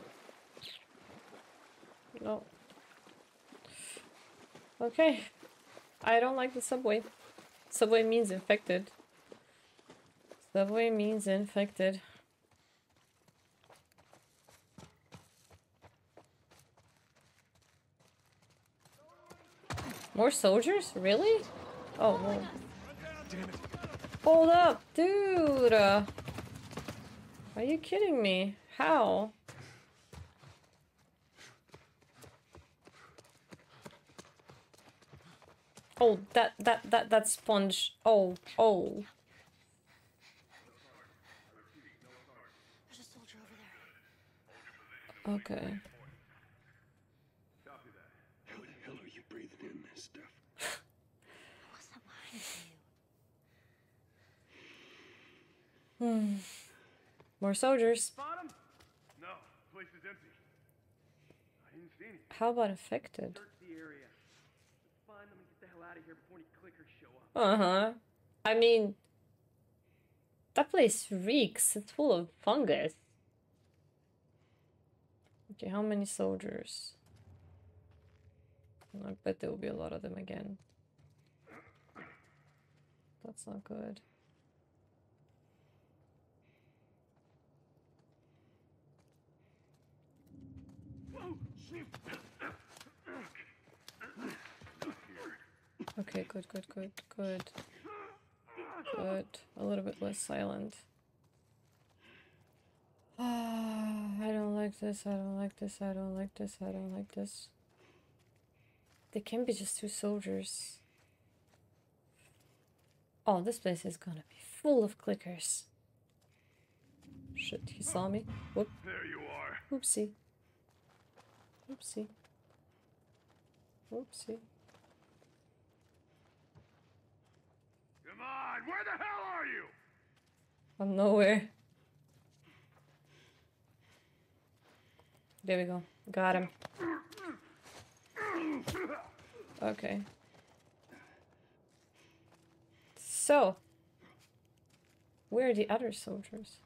No. Okay. I don't like the subway. Subway means infected. Subway means infected. More soldiers? Really? Oh, whoa. Hold up, dude! Uh, are you kidding me? How? Oh, that, that, that, that sponge. Oh, oh. There's a soldier over there. Okay. How the hell are you breathing in this stuff? What's that lying to you? Hmm. More soldiers. Spot him? No, place is empty. I didn't see anything. How about infected? Search the area. Let's find them and get the hell out of here before any clickers show up. Uh-huh. I mean, that place reeks. It's full of fungus. Okay, how many soldiers? I bet there will be a lot of them again. That's not good. Okay, good, good, good, good. Good. A little bit less silent. Ah, I don't like this, I don't like this, I don't like this, I don't like this. They can be just two soldiers. Oh, this place is gonna be full of clickers. Shit, he saw me. Whoop. There you are. Oopsie. Oopsie. Oopsie. Come on, where the hell are you? I'm nowhere. There we go. Got him. Okay. So, where are the other soldiers?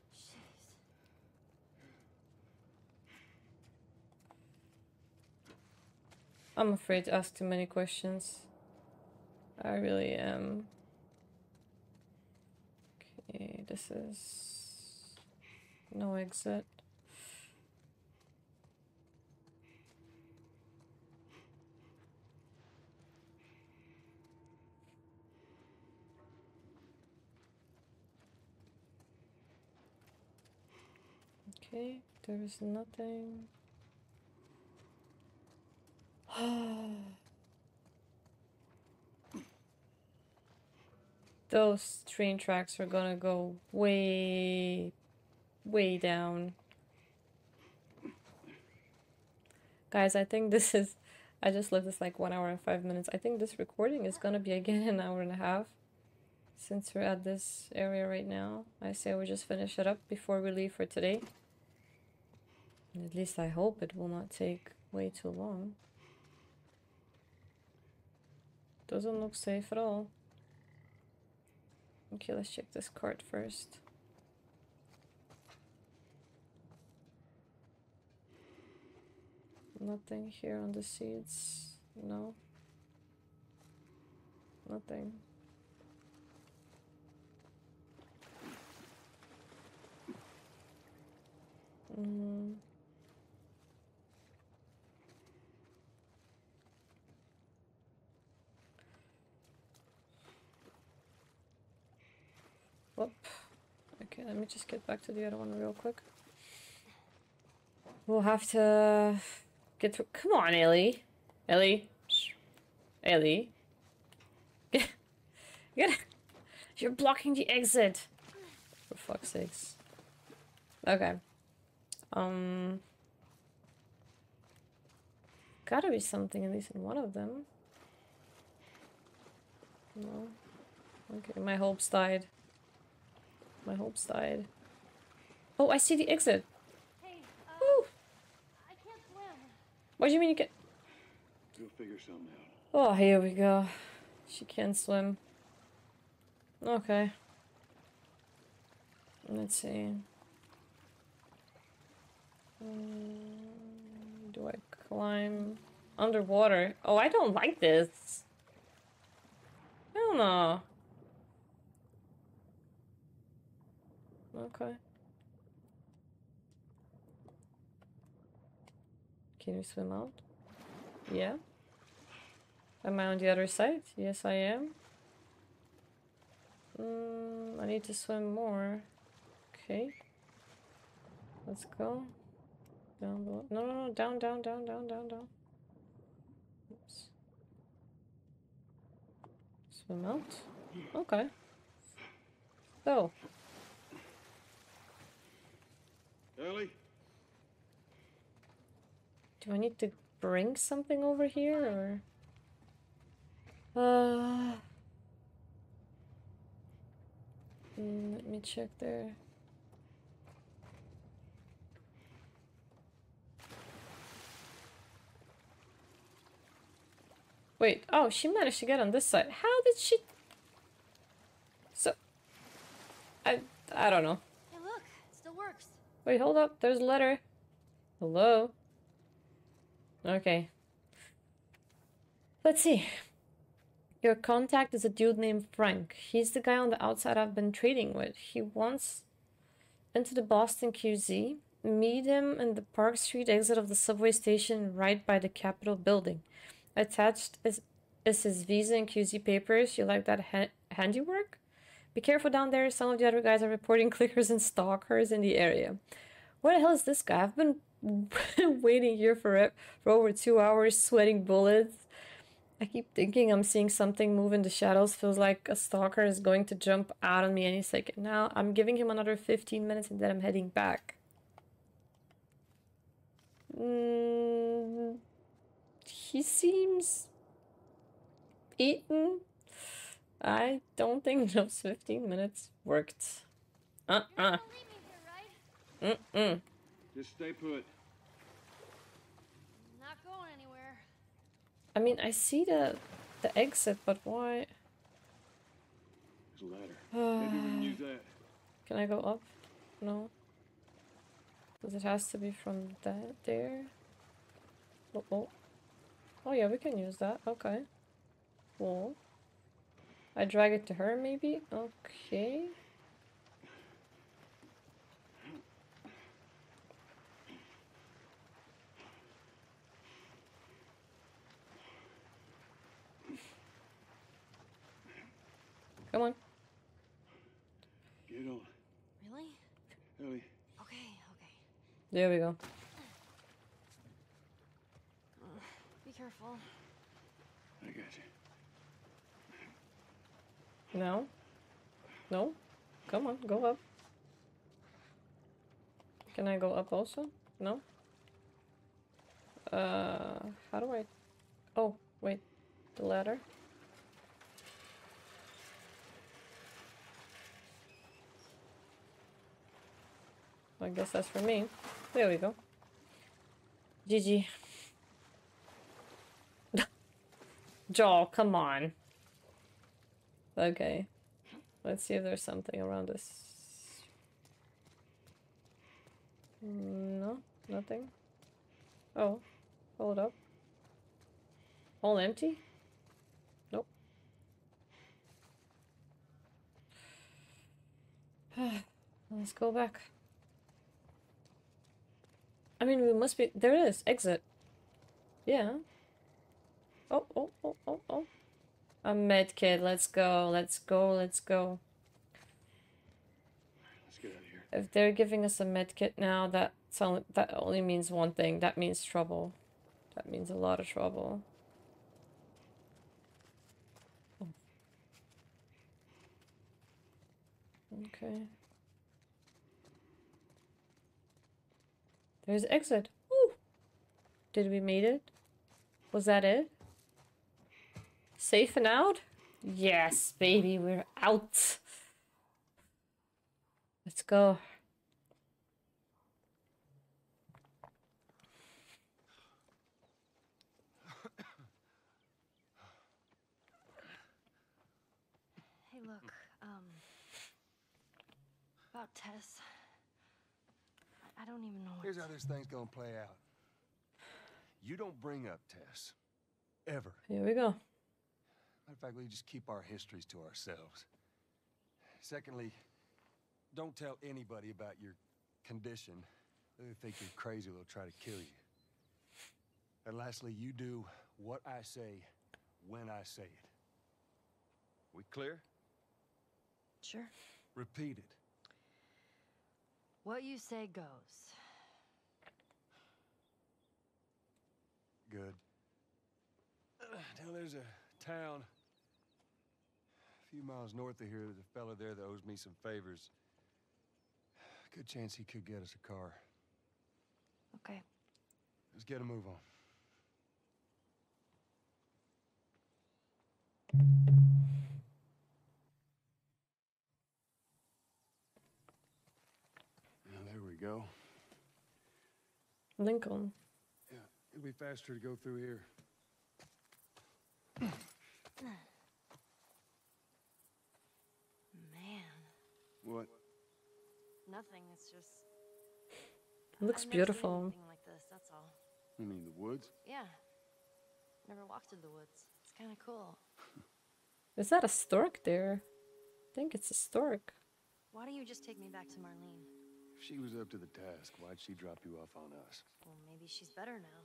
I'm afraid to ask too many questions. I really am. Okay, the this is no exit. Okay, there is nothing. Those train tracks are gonna go way, way down. Guys, I think this is... I just left this like one hour and five minutes. I think this recording is gonna be again an hour and a half. Since we're at this area right now, I say we just finish it up before we leave for today. And at least I hope it will not take way too long. Doesn't look safe at all. Okay, let's check this cart first. Nothing here on the seats. No. Nothing. Mm. Whoop. Okay, let me just get back to the other one real quick. We'll have to get through. Come on, Ellie. Ellie. Shh. Ellie. Get, get. You're blocking the exit. For fuck's sakes. Okay. Um. Gotta be something at least in one of them. No. Okay, my hopes died. My hopes died. Oh, I see the exit. Hey, uh, Woo! I can't swim. What do you mean you can? We'll figure something out. Oh, here we go. She can't swim. Okay. Let's see. Um, do I climb underwater? Oh, I don't like this. I don't know. Okay. Can you swim out? Yeah. Am I on the other side? Yes, I am. Mm, I need to swim more. Okay. Let's go. Down below. No, no, no. Down, down, down, down, down, down. Oops. Swim out. Okay. So. Ellie? Do I need to bring something over here, or? Uh. Mm, let me check there. Wait, oh, she managed to get on this side. How did she? So, I, I don't know. Hey, look, it still works. Wait, hold up. There's a letter. Hello? Okay. Let's see. Your contact is a dude named Frank. He's the guy on the outside I've been trading with. He wants into the Boston Q Z. Meet him in the Park Street exit of the subway station right by the Capitol building. Attached is, is his visa and Q Z papers. You like that ha handiwork? Be careful down there. Some of the other guys are reporting clickers and stalkers in the area. Where the hell is this guy? I've been waiting here for, for over two hours, sweating bullets. I keep thinking I'm seeing something move in the shadows. Feels like a stalker is going to jump out on me any second now. I'm giving him another fifteen minutes and then I'm heading back. Mm, he seems eaten. I don't think those fifteen minutes worked. Uh-uh. You're not gonna leave me here, right? Mm-mm. Just stay put. I'm not going anywhere. I mean, I see the the exit, but why? There's a ladder. Maybe we can use that. Can I go up? No. Because it has to be from that there. Oh, oh. Oh yeah, we can use that. Okay. Cool. I drag it to her, maybe? Okay. Come on. Get on. Really? Ellie. Okay, okay. There we go. Uh, be careful. I got you. No. No. Come on, go up. Can I go up also? No? Uh, how do I... Oh, wait. The ladder? I guess that's for me. There we go. G G. Joel, come on. Okay. Let's see if there's something around us. No, nothing. Oh, hold up. All empty? Nope. Let's go back. I mean, we must be... There it is. Exit. Yeah. Oh, oh, oh, oh, oh. A med kit. Let's go. Let's go. Let's go. Let's get out of here. If they're giving us a med kit now, that only, that only means one thing. That means trouble. That means a lot of trouble. Oh. Okay. There's exit. Woo! Did we made it? Was that it? Safe and out? Yes, baby, we're out. Let's go. Hey, look, um, about Tess. I, I don't even know what Here's to... how this thing's gonna play out. You don't bring up Tess. Ever. Here we go. Matter of fact, we just keep our histories to ourselves. Secondly, don't tell anybody about your condition. They think you're crazy, they'll try to kill you. And lastly, you do what I say when I say it. We clear? Sure. Repeat it. What you say goes. Good. Uh, now there's a town a few miles north of here. There's a fella there that owes me some favors. Good chance he could get us a car. Okay. Let's get a move on. Now there we go. Lincoln. Yeah, it'll be faster to go through here. Man. What? Nothing, it's just... It looks I've never seen beautiful. anything like this, that's all. You mean the woods? Yeah. Never walked through the woods. It's kind of cool. Is that a stork there? I think it's a stork. Why don't you just take me back to Marlene? If she was up to the task, why'd she drop you off on us? Well, maybe she's better now.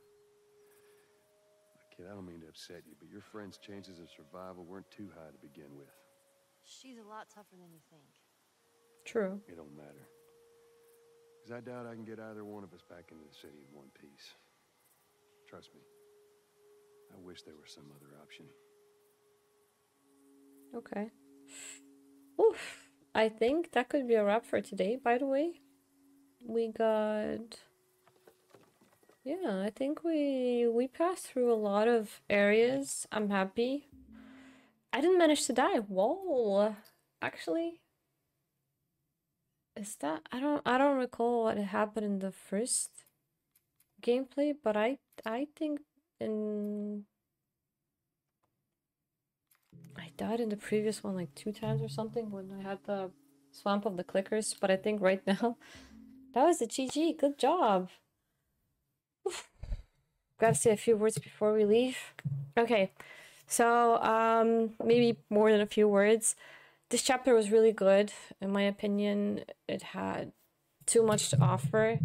Kid, I don't mean to upset you, but your friend's chances of survival weren't too high to begin with. She's a lot tougher than you think. True. It don't matter. Because I doubt I can get either one of us back into the city in one piece. Trust me. I wish there was some other option. Okay. Oof. I think that could be a wrap for today, by the way. We got... Yeah, I think we we passed through a lot of areas. I'm happy. I didn't manage to die. Whoa. Actually... Is that... I don't I don't recall what happened in the first gameplay, but I I think in... I died in the previous one like two times or something when I had the swamp of the clickers, but I think right now that was a G G. Good job. Oof. Gotta say a few words before we leave. Okay, so um maybe more than a few words. This chapter was really good. In my opinion, it had too much to offer.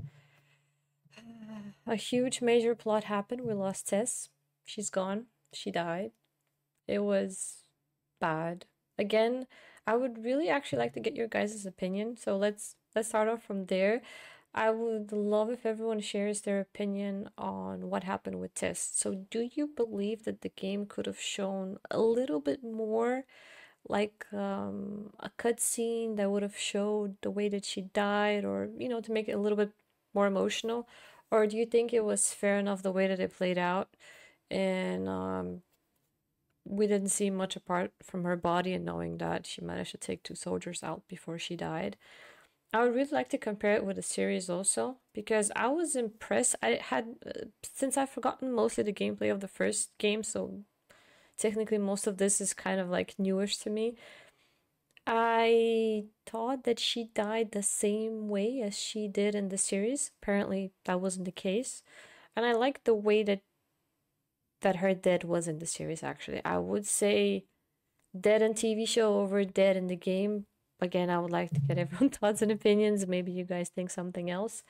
A huge major plot happened. We lost Tess. She's gone. She died. It was bad. again, I would really actually like to get your guys' opinion. So let's let's start off from there. I would love if everyone shares their opinion on what happened with Tess. So do you believe that the game could have shown a little bit more, like um, a cutscene that would have showed the way that she died, or you know, to make it a little bit more emotional? Or do you think it was fair enough the way that it played out, and um, we didn't see much apart from her body, and knowing that she managed to take two soldiers out before she died? I would really like to compare it with the series also, because I was impressed. I had, uh, since I've forgotten mostly the gameplay of the first game, so technically most of this is kind of like newish to me. I thought that she died the same way as she did in the series. Apparently that wasn't the case. And I like the way that that her death was in the series, actually. I would say dead in T V show over dead in the game. Again, I would like to get everyone's thoughts and opinions. Maybe you guys think something else.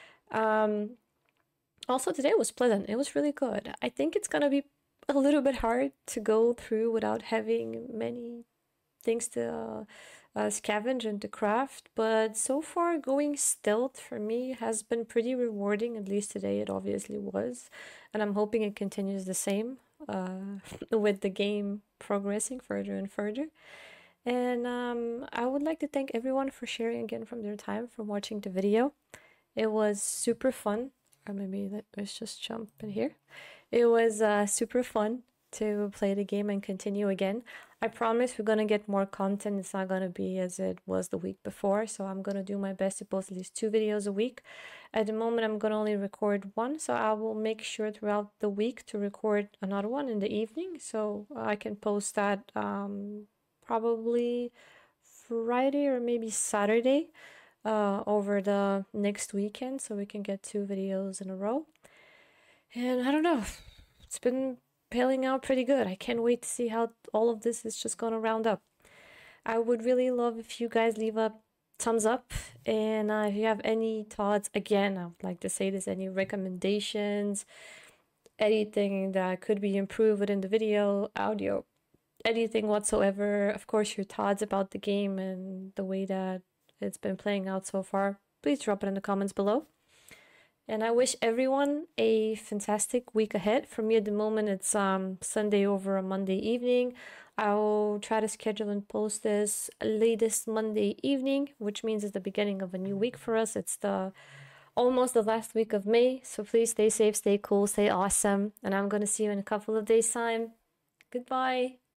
Um, also, today was pleasant. It was really good. I think it's gonna be a little bit hard to go through without having many things to uh, uh, scavenge and to craft. But so far, going stealth for me has been pretty rewarding. At least today it obviously was. And I'm hoping it continues the same uh, with the game progressing further and further. And um, I would like to thank everyone for sharing again from their time, from watching the video. It was super fun. Or maybe let, let's just jump in here. It was uh, super fun to play the game and continue again. I promise we're gonna get more content. It's not gonna be as it was the week before, so I'm gonna do my best to post at least two videos a week. At the moment, I'm gonna only record one, so I will make sure throughout the week to record another one in the evening, so I can post that um, probably Friday or maybe Saturday uh, over the next weekend, so we can get two videos in a row. And I don't know, it's been pailing out pretty good. I can't wait to see how all of this is just gonna round up. I would really love if you guys leave a thumbs up, and uh, if you have any thoughts, again, I would like to say this, any recommendations, anything that could be improved within the video, audio, anything whatsoever. Of course, your thoughts about the game and the way that it's been playing out so far, please drop it in the comments below. And I wish everyone a fantastic week ahead. For me at the moment, it's um, Sunday over a Monday evening. I'll try to schedule and post this latest Monday evening, which means it's the beginning of a new week for us. It's the almost the last week of May. So please stay safe, stay cool, stay awesome. And I'm going to see you in a couple of days' time. Goodbye.